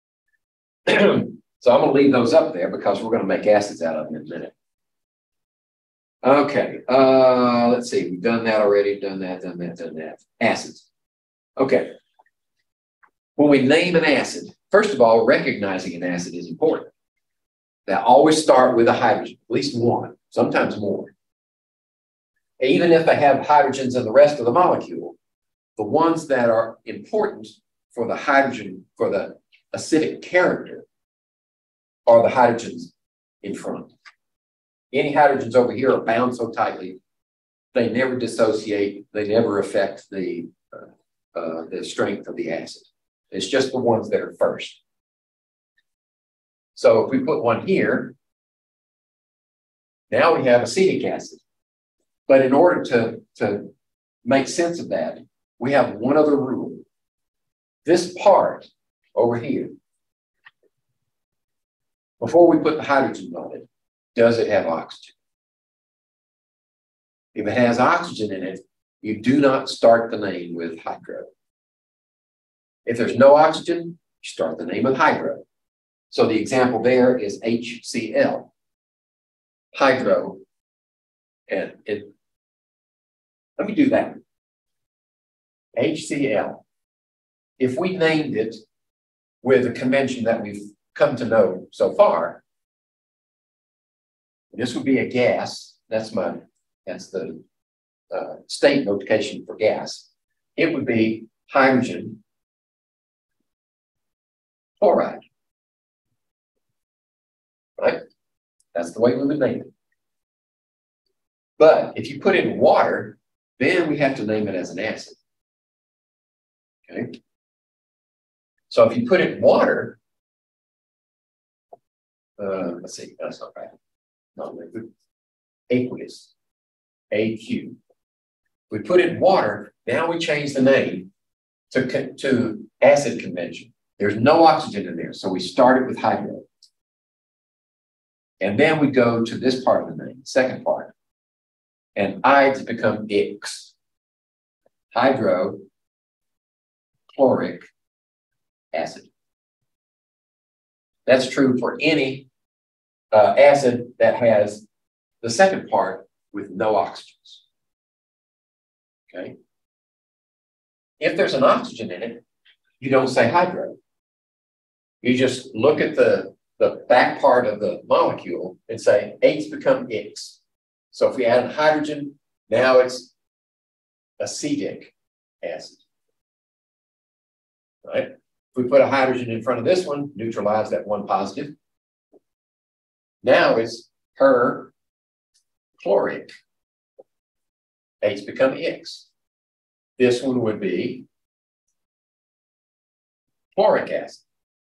So I'm going to leave those up there because we're going to make acids out of them in a minute. Okay, let's see. We've done that already. Done that. Acids. Okay. When we name an acid, first of all, recognizing an acid is important. They always start with a hydrogen, at least one, sometimes more. Even if they have hydrogens in the rest of the molecule, the ones that are important for the hydrogen, for the acidic character, are the hydrogens in front. Any hydrogens over here are bound so tightly, they never dissociate, they never affect the strength of the acid. It's just the ones that are first. So if we put one here, now we have acetic acid. But in order to make sense of that, we have one other rule. This part over here, before we put the hydrogen on it, does it have oxygen? If it has oxygen in it, you do not start the name with hydro. If there's no oxygen, you start the name with hydro. So the example there is HCl, hydro, and let me do that. HCl. If we named it with a convention that we've come to know so far, this would be a gas. That's the state notation for gas. It would be hydrogen chloride. Right? That's the way we would name it. But if you put it in water, then we have to name it as an acid. Okay? So if you put it in water, let's see, that's not right. Not liquid. Aqueous. AQ. We put it in water, now we change the name to acid convention. There's no oxygen in there, so we start it with hydro. And then we go to this part of the name, second part. And ides become X. Hydrochloric acid. That's true for any acid that has the second part with no oxygens. Okay. If there's an oxygen in it, you don't say hydro. You just look at the back part of the molecule and say H's become X. So if we add a hydrogen, Now it's acetic acid. Right? If we put a hydrogen in front of this one, neutralize that one positive. Now it's perchloric. H become X. This one would be chloric acid.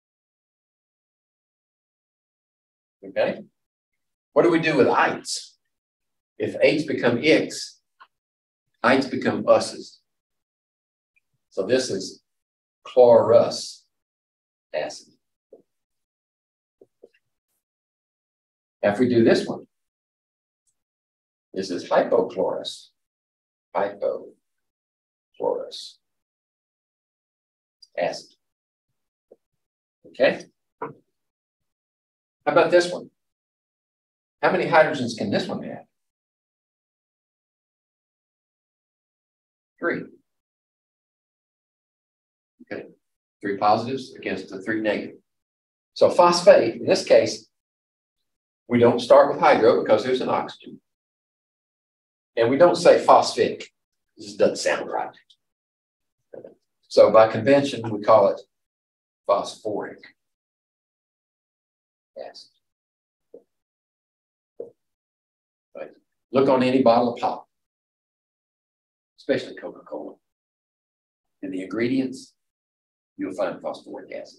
Okay? What do we do with ites? If H become X, ites become us's. So this is chlorus acid. If we do this one, this is hypochlorous. Hypochlorous acid. Okay? How about this one? How many hydrogens can this one have? 3. Okay. 3 positives against the 3 negative. So phosphate, in this case, we don't start with hydro because there's an oxygen. And we don't say phosphic. This doesn't sound right. So by convention, we call it phosphoric acid. Right. Look on any bottle of pop, especially Coca-Cola. In the ingredients, you'll find phosphoric acid.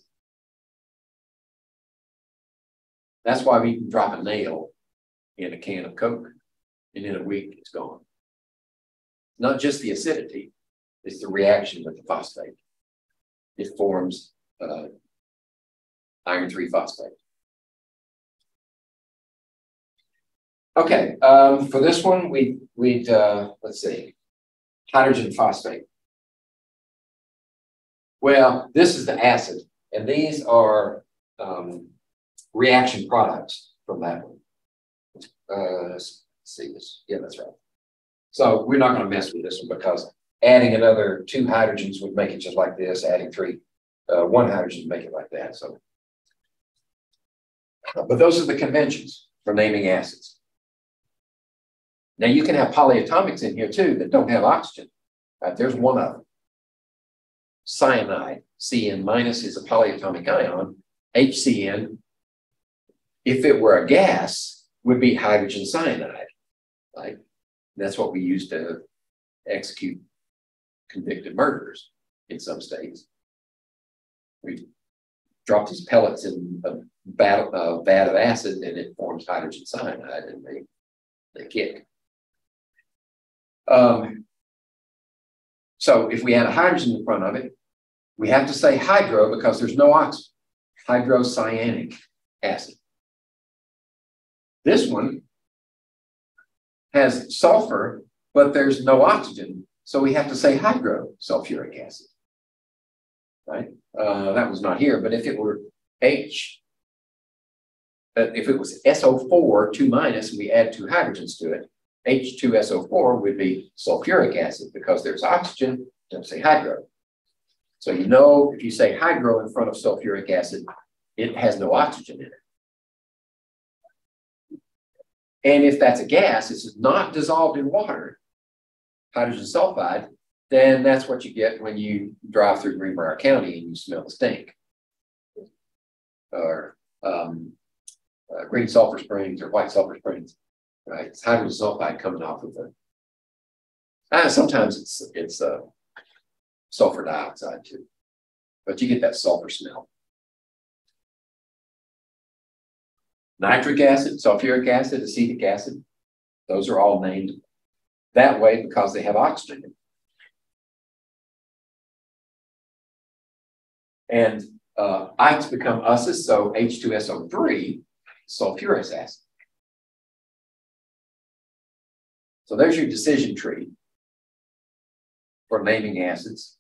That's why we can drop a nail in a can of Coke, and in a week it's gone. Not just the acidity, it's the reaction with the phosphate. It forms iron 3 phosphate. Okay, for this one, we'd let's see, hydrogen phosphate. Well, this is the acid, and these are reaction products from that one. Let's see this. Yeah, that's right. So we're not going to mess with this one because adding another 2 hydrogens would make it just like this. Adding 1 hydrogen would make it like that. So, but those are the conventions for naming acids. Now you can have polyatomics in here too that don't have oxygen. Right? There's one of them. Cyanide, Cn minus is a polyatomic ion. HCN, if it were a gas, would be hydrogen cyanide. Right? That's what we use to execute convicted murderers in some states. We drop these pellets in a vat of acid and it forms hydrogen cyanide and they kick. So if we add a hydrogen in front of it, we have to say hydro because there's no oxygen. Hydrocyanic acid. This one has sulfur, but there's no oxygen. So we have to say hydrosulfuric acid. Right? That was not here, but if it were if it was SO4, 2 minus, and we add 2 hydrogens to it, H2SO4 would be sulfuric acid because there's oxygen, don't say hydro. So you know if you say hydro in front of sulfuric acid, it has no oxygen in it. And if that's a gas, this is not dissolved in water, hydrogen sulfide, then that's what you get when you drive through Greenbrier County and you smell the stink. Or green sulfur springs or white sulfur springs, right? It's hydrogen sulfide coming off of the. Sometimes it's sulfur dioxide too, but you get that sulfur smell. Nitric acid, sulfuric acid, acetic acid, those are all named that way because they have oxygen. And ites become us's, so H2SO3, sulfurous acid. So there's your decision tree for naming acids.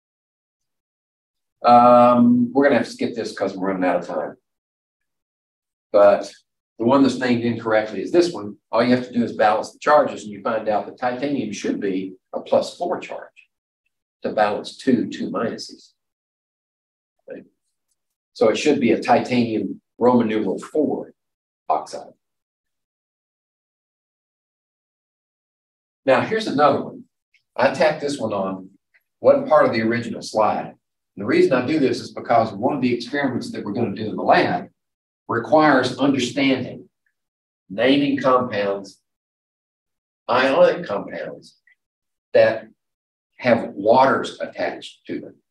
We're going to have to skip this because we're running out of time. But the one that's named incorrectly is this one. All you have to do is balance the charges, and you find out that titanium should be a +4 charge to balance 2 minuses. Okay. So it should be a titanium Roman numeral 4 oxide. Now, here's another one. I tacked this one on, wasn't part of the original slide. And the reason I do this is because one of the experiments that we're going to do in the lab requires understanding, naming compounds, ionic compounds that have waters attached to them.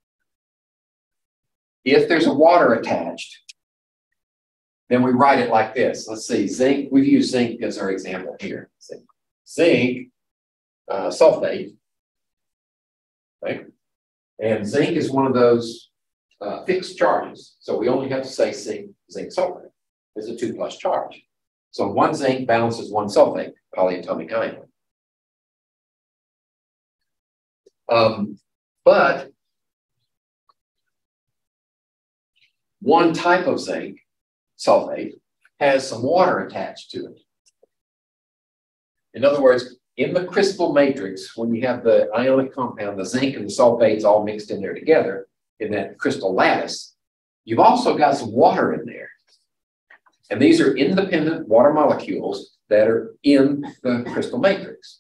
If there's a water attached, then we write it like this. Let's see, zinc, we've used zinc as our example here. Zinc, sulfate, right? And zinc is one of those fixed charges. So we only have to say zinc sulfate. It's a 2+ charge. So one zinc balances one sulfate, polyatomic ion. But one type of zinc sulfate has some water attached to it. In other words, in the crystal matrix, when you have the ionic compound, the zinc and the sulfates all mixed in there together in that crystal lattice, you've also got some water in there. And these are independent water molecules that are in the crystal matrix.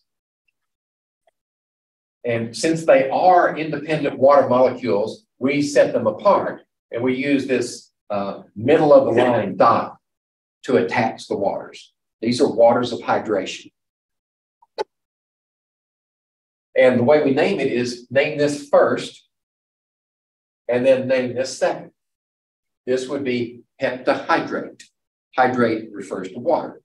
And since they are independent water molecules, we set them apart and we use this middle of the line dot to attach the waters. These are waters of hydration. And the way we name it is name this first and then name this second. This would be heptahydrate. Hydrate refers to water.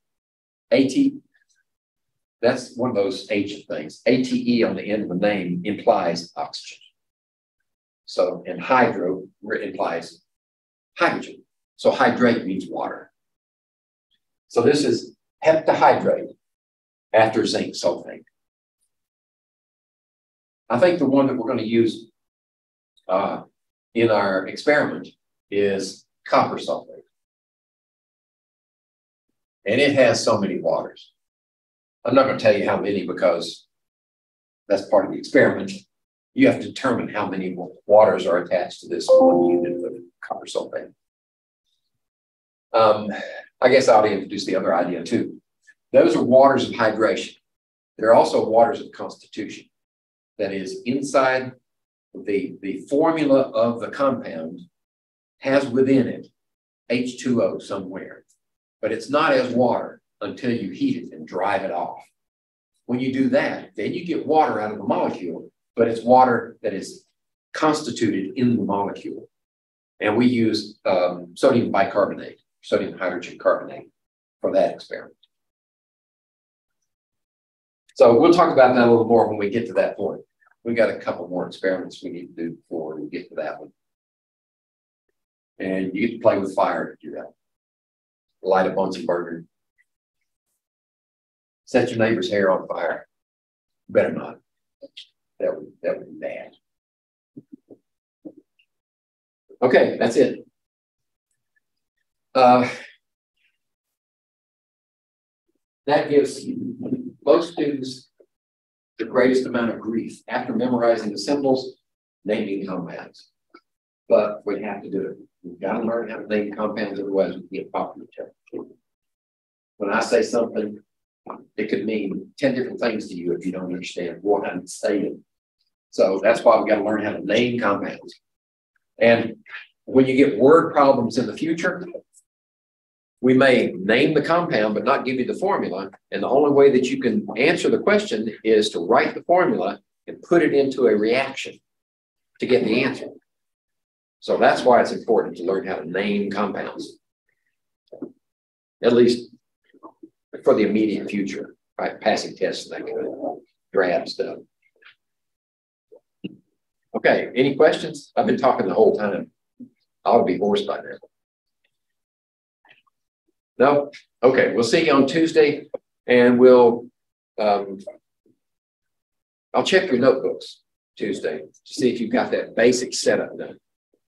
That's one of those ancient things. ATE on the end of the name implies oxygen. So, and hydro implies hydrogen. So hydrate means water. So this is heptahydrate after zinc sulfate. I think the one that we're going to use in our experiment is copper sulfate. And it has so many waters. I'm not going to tell you how many because that's part of the experiment. You have to determine how many waters are attached to this one unit of copper sulfate. I guess I ought to introduce the other idea too. Those are waters of hydration. They're also waters of constitution. That is, inside the formula of the compound has within it H2O somewhere. But it's not as water until you heat it and drive it off. When you do that, then you get water out of the molecule, but it's water that is constituted in the molecule. And we use sodium bicarbonate, sodium hydrogen carbonate for that experiment. So we'll talk about that a little more when we get to that point. We've got a couple more experiments we need to do before we get to that one. And you get to play with fire to do that. Light a Bunsen burner. Set your neighbor's hair on fire. Better not. That would be bad. Okay, that's it. That gives most students the greatest amount of grief after memorizing the symbols, naming compounds. But we have to do it. We've got to learn how to name compounds, otherwise we get popular temperature. When I say something, it could mean 10 different things to you if you don't understand what I'm saying. So that's why we've got to learn how to name compounds. And when you get word problems in the future, we may name the compound but not give you the formula. And the only way that you can answer the question is to write the formula and put it into a reaction to get the answer. So that's why it's important to learn how to name compounds, at least for the immediate future, right? Passing tests and that kind of grad stuff. Okay, any questions? I've been talking the whole time. I ought to be hoarse by now. No? Okay, we'll see you on Tuesday, and we'll, I'll check your notebooks Tuesday to see if you've got that basic setup done.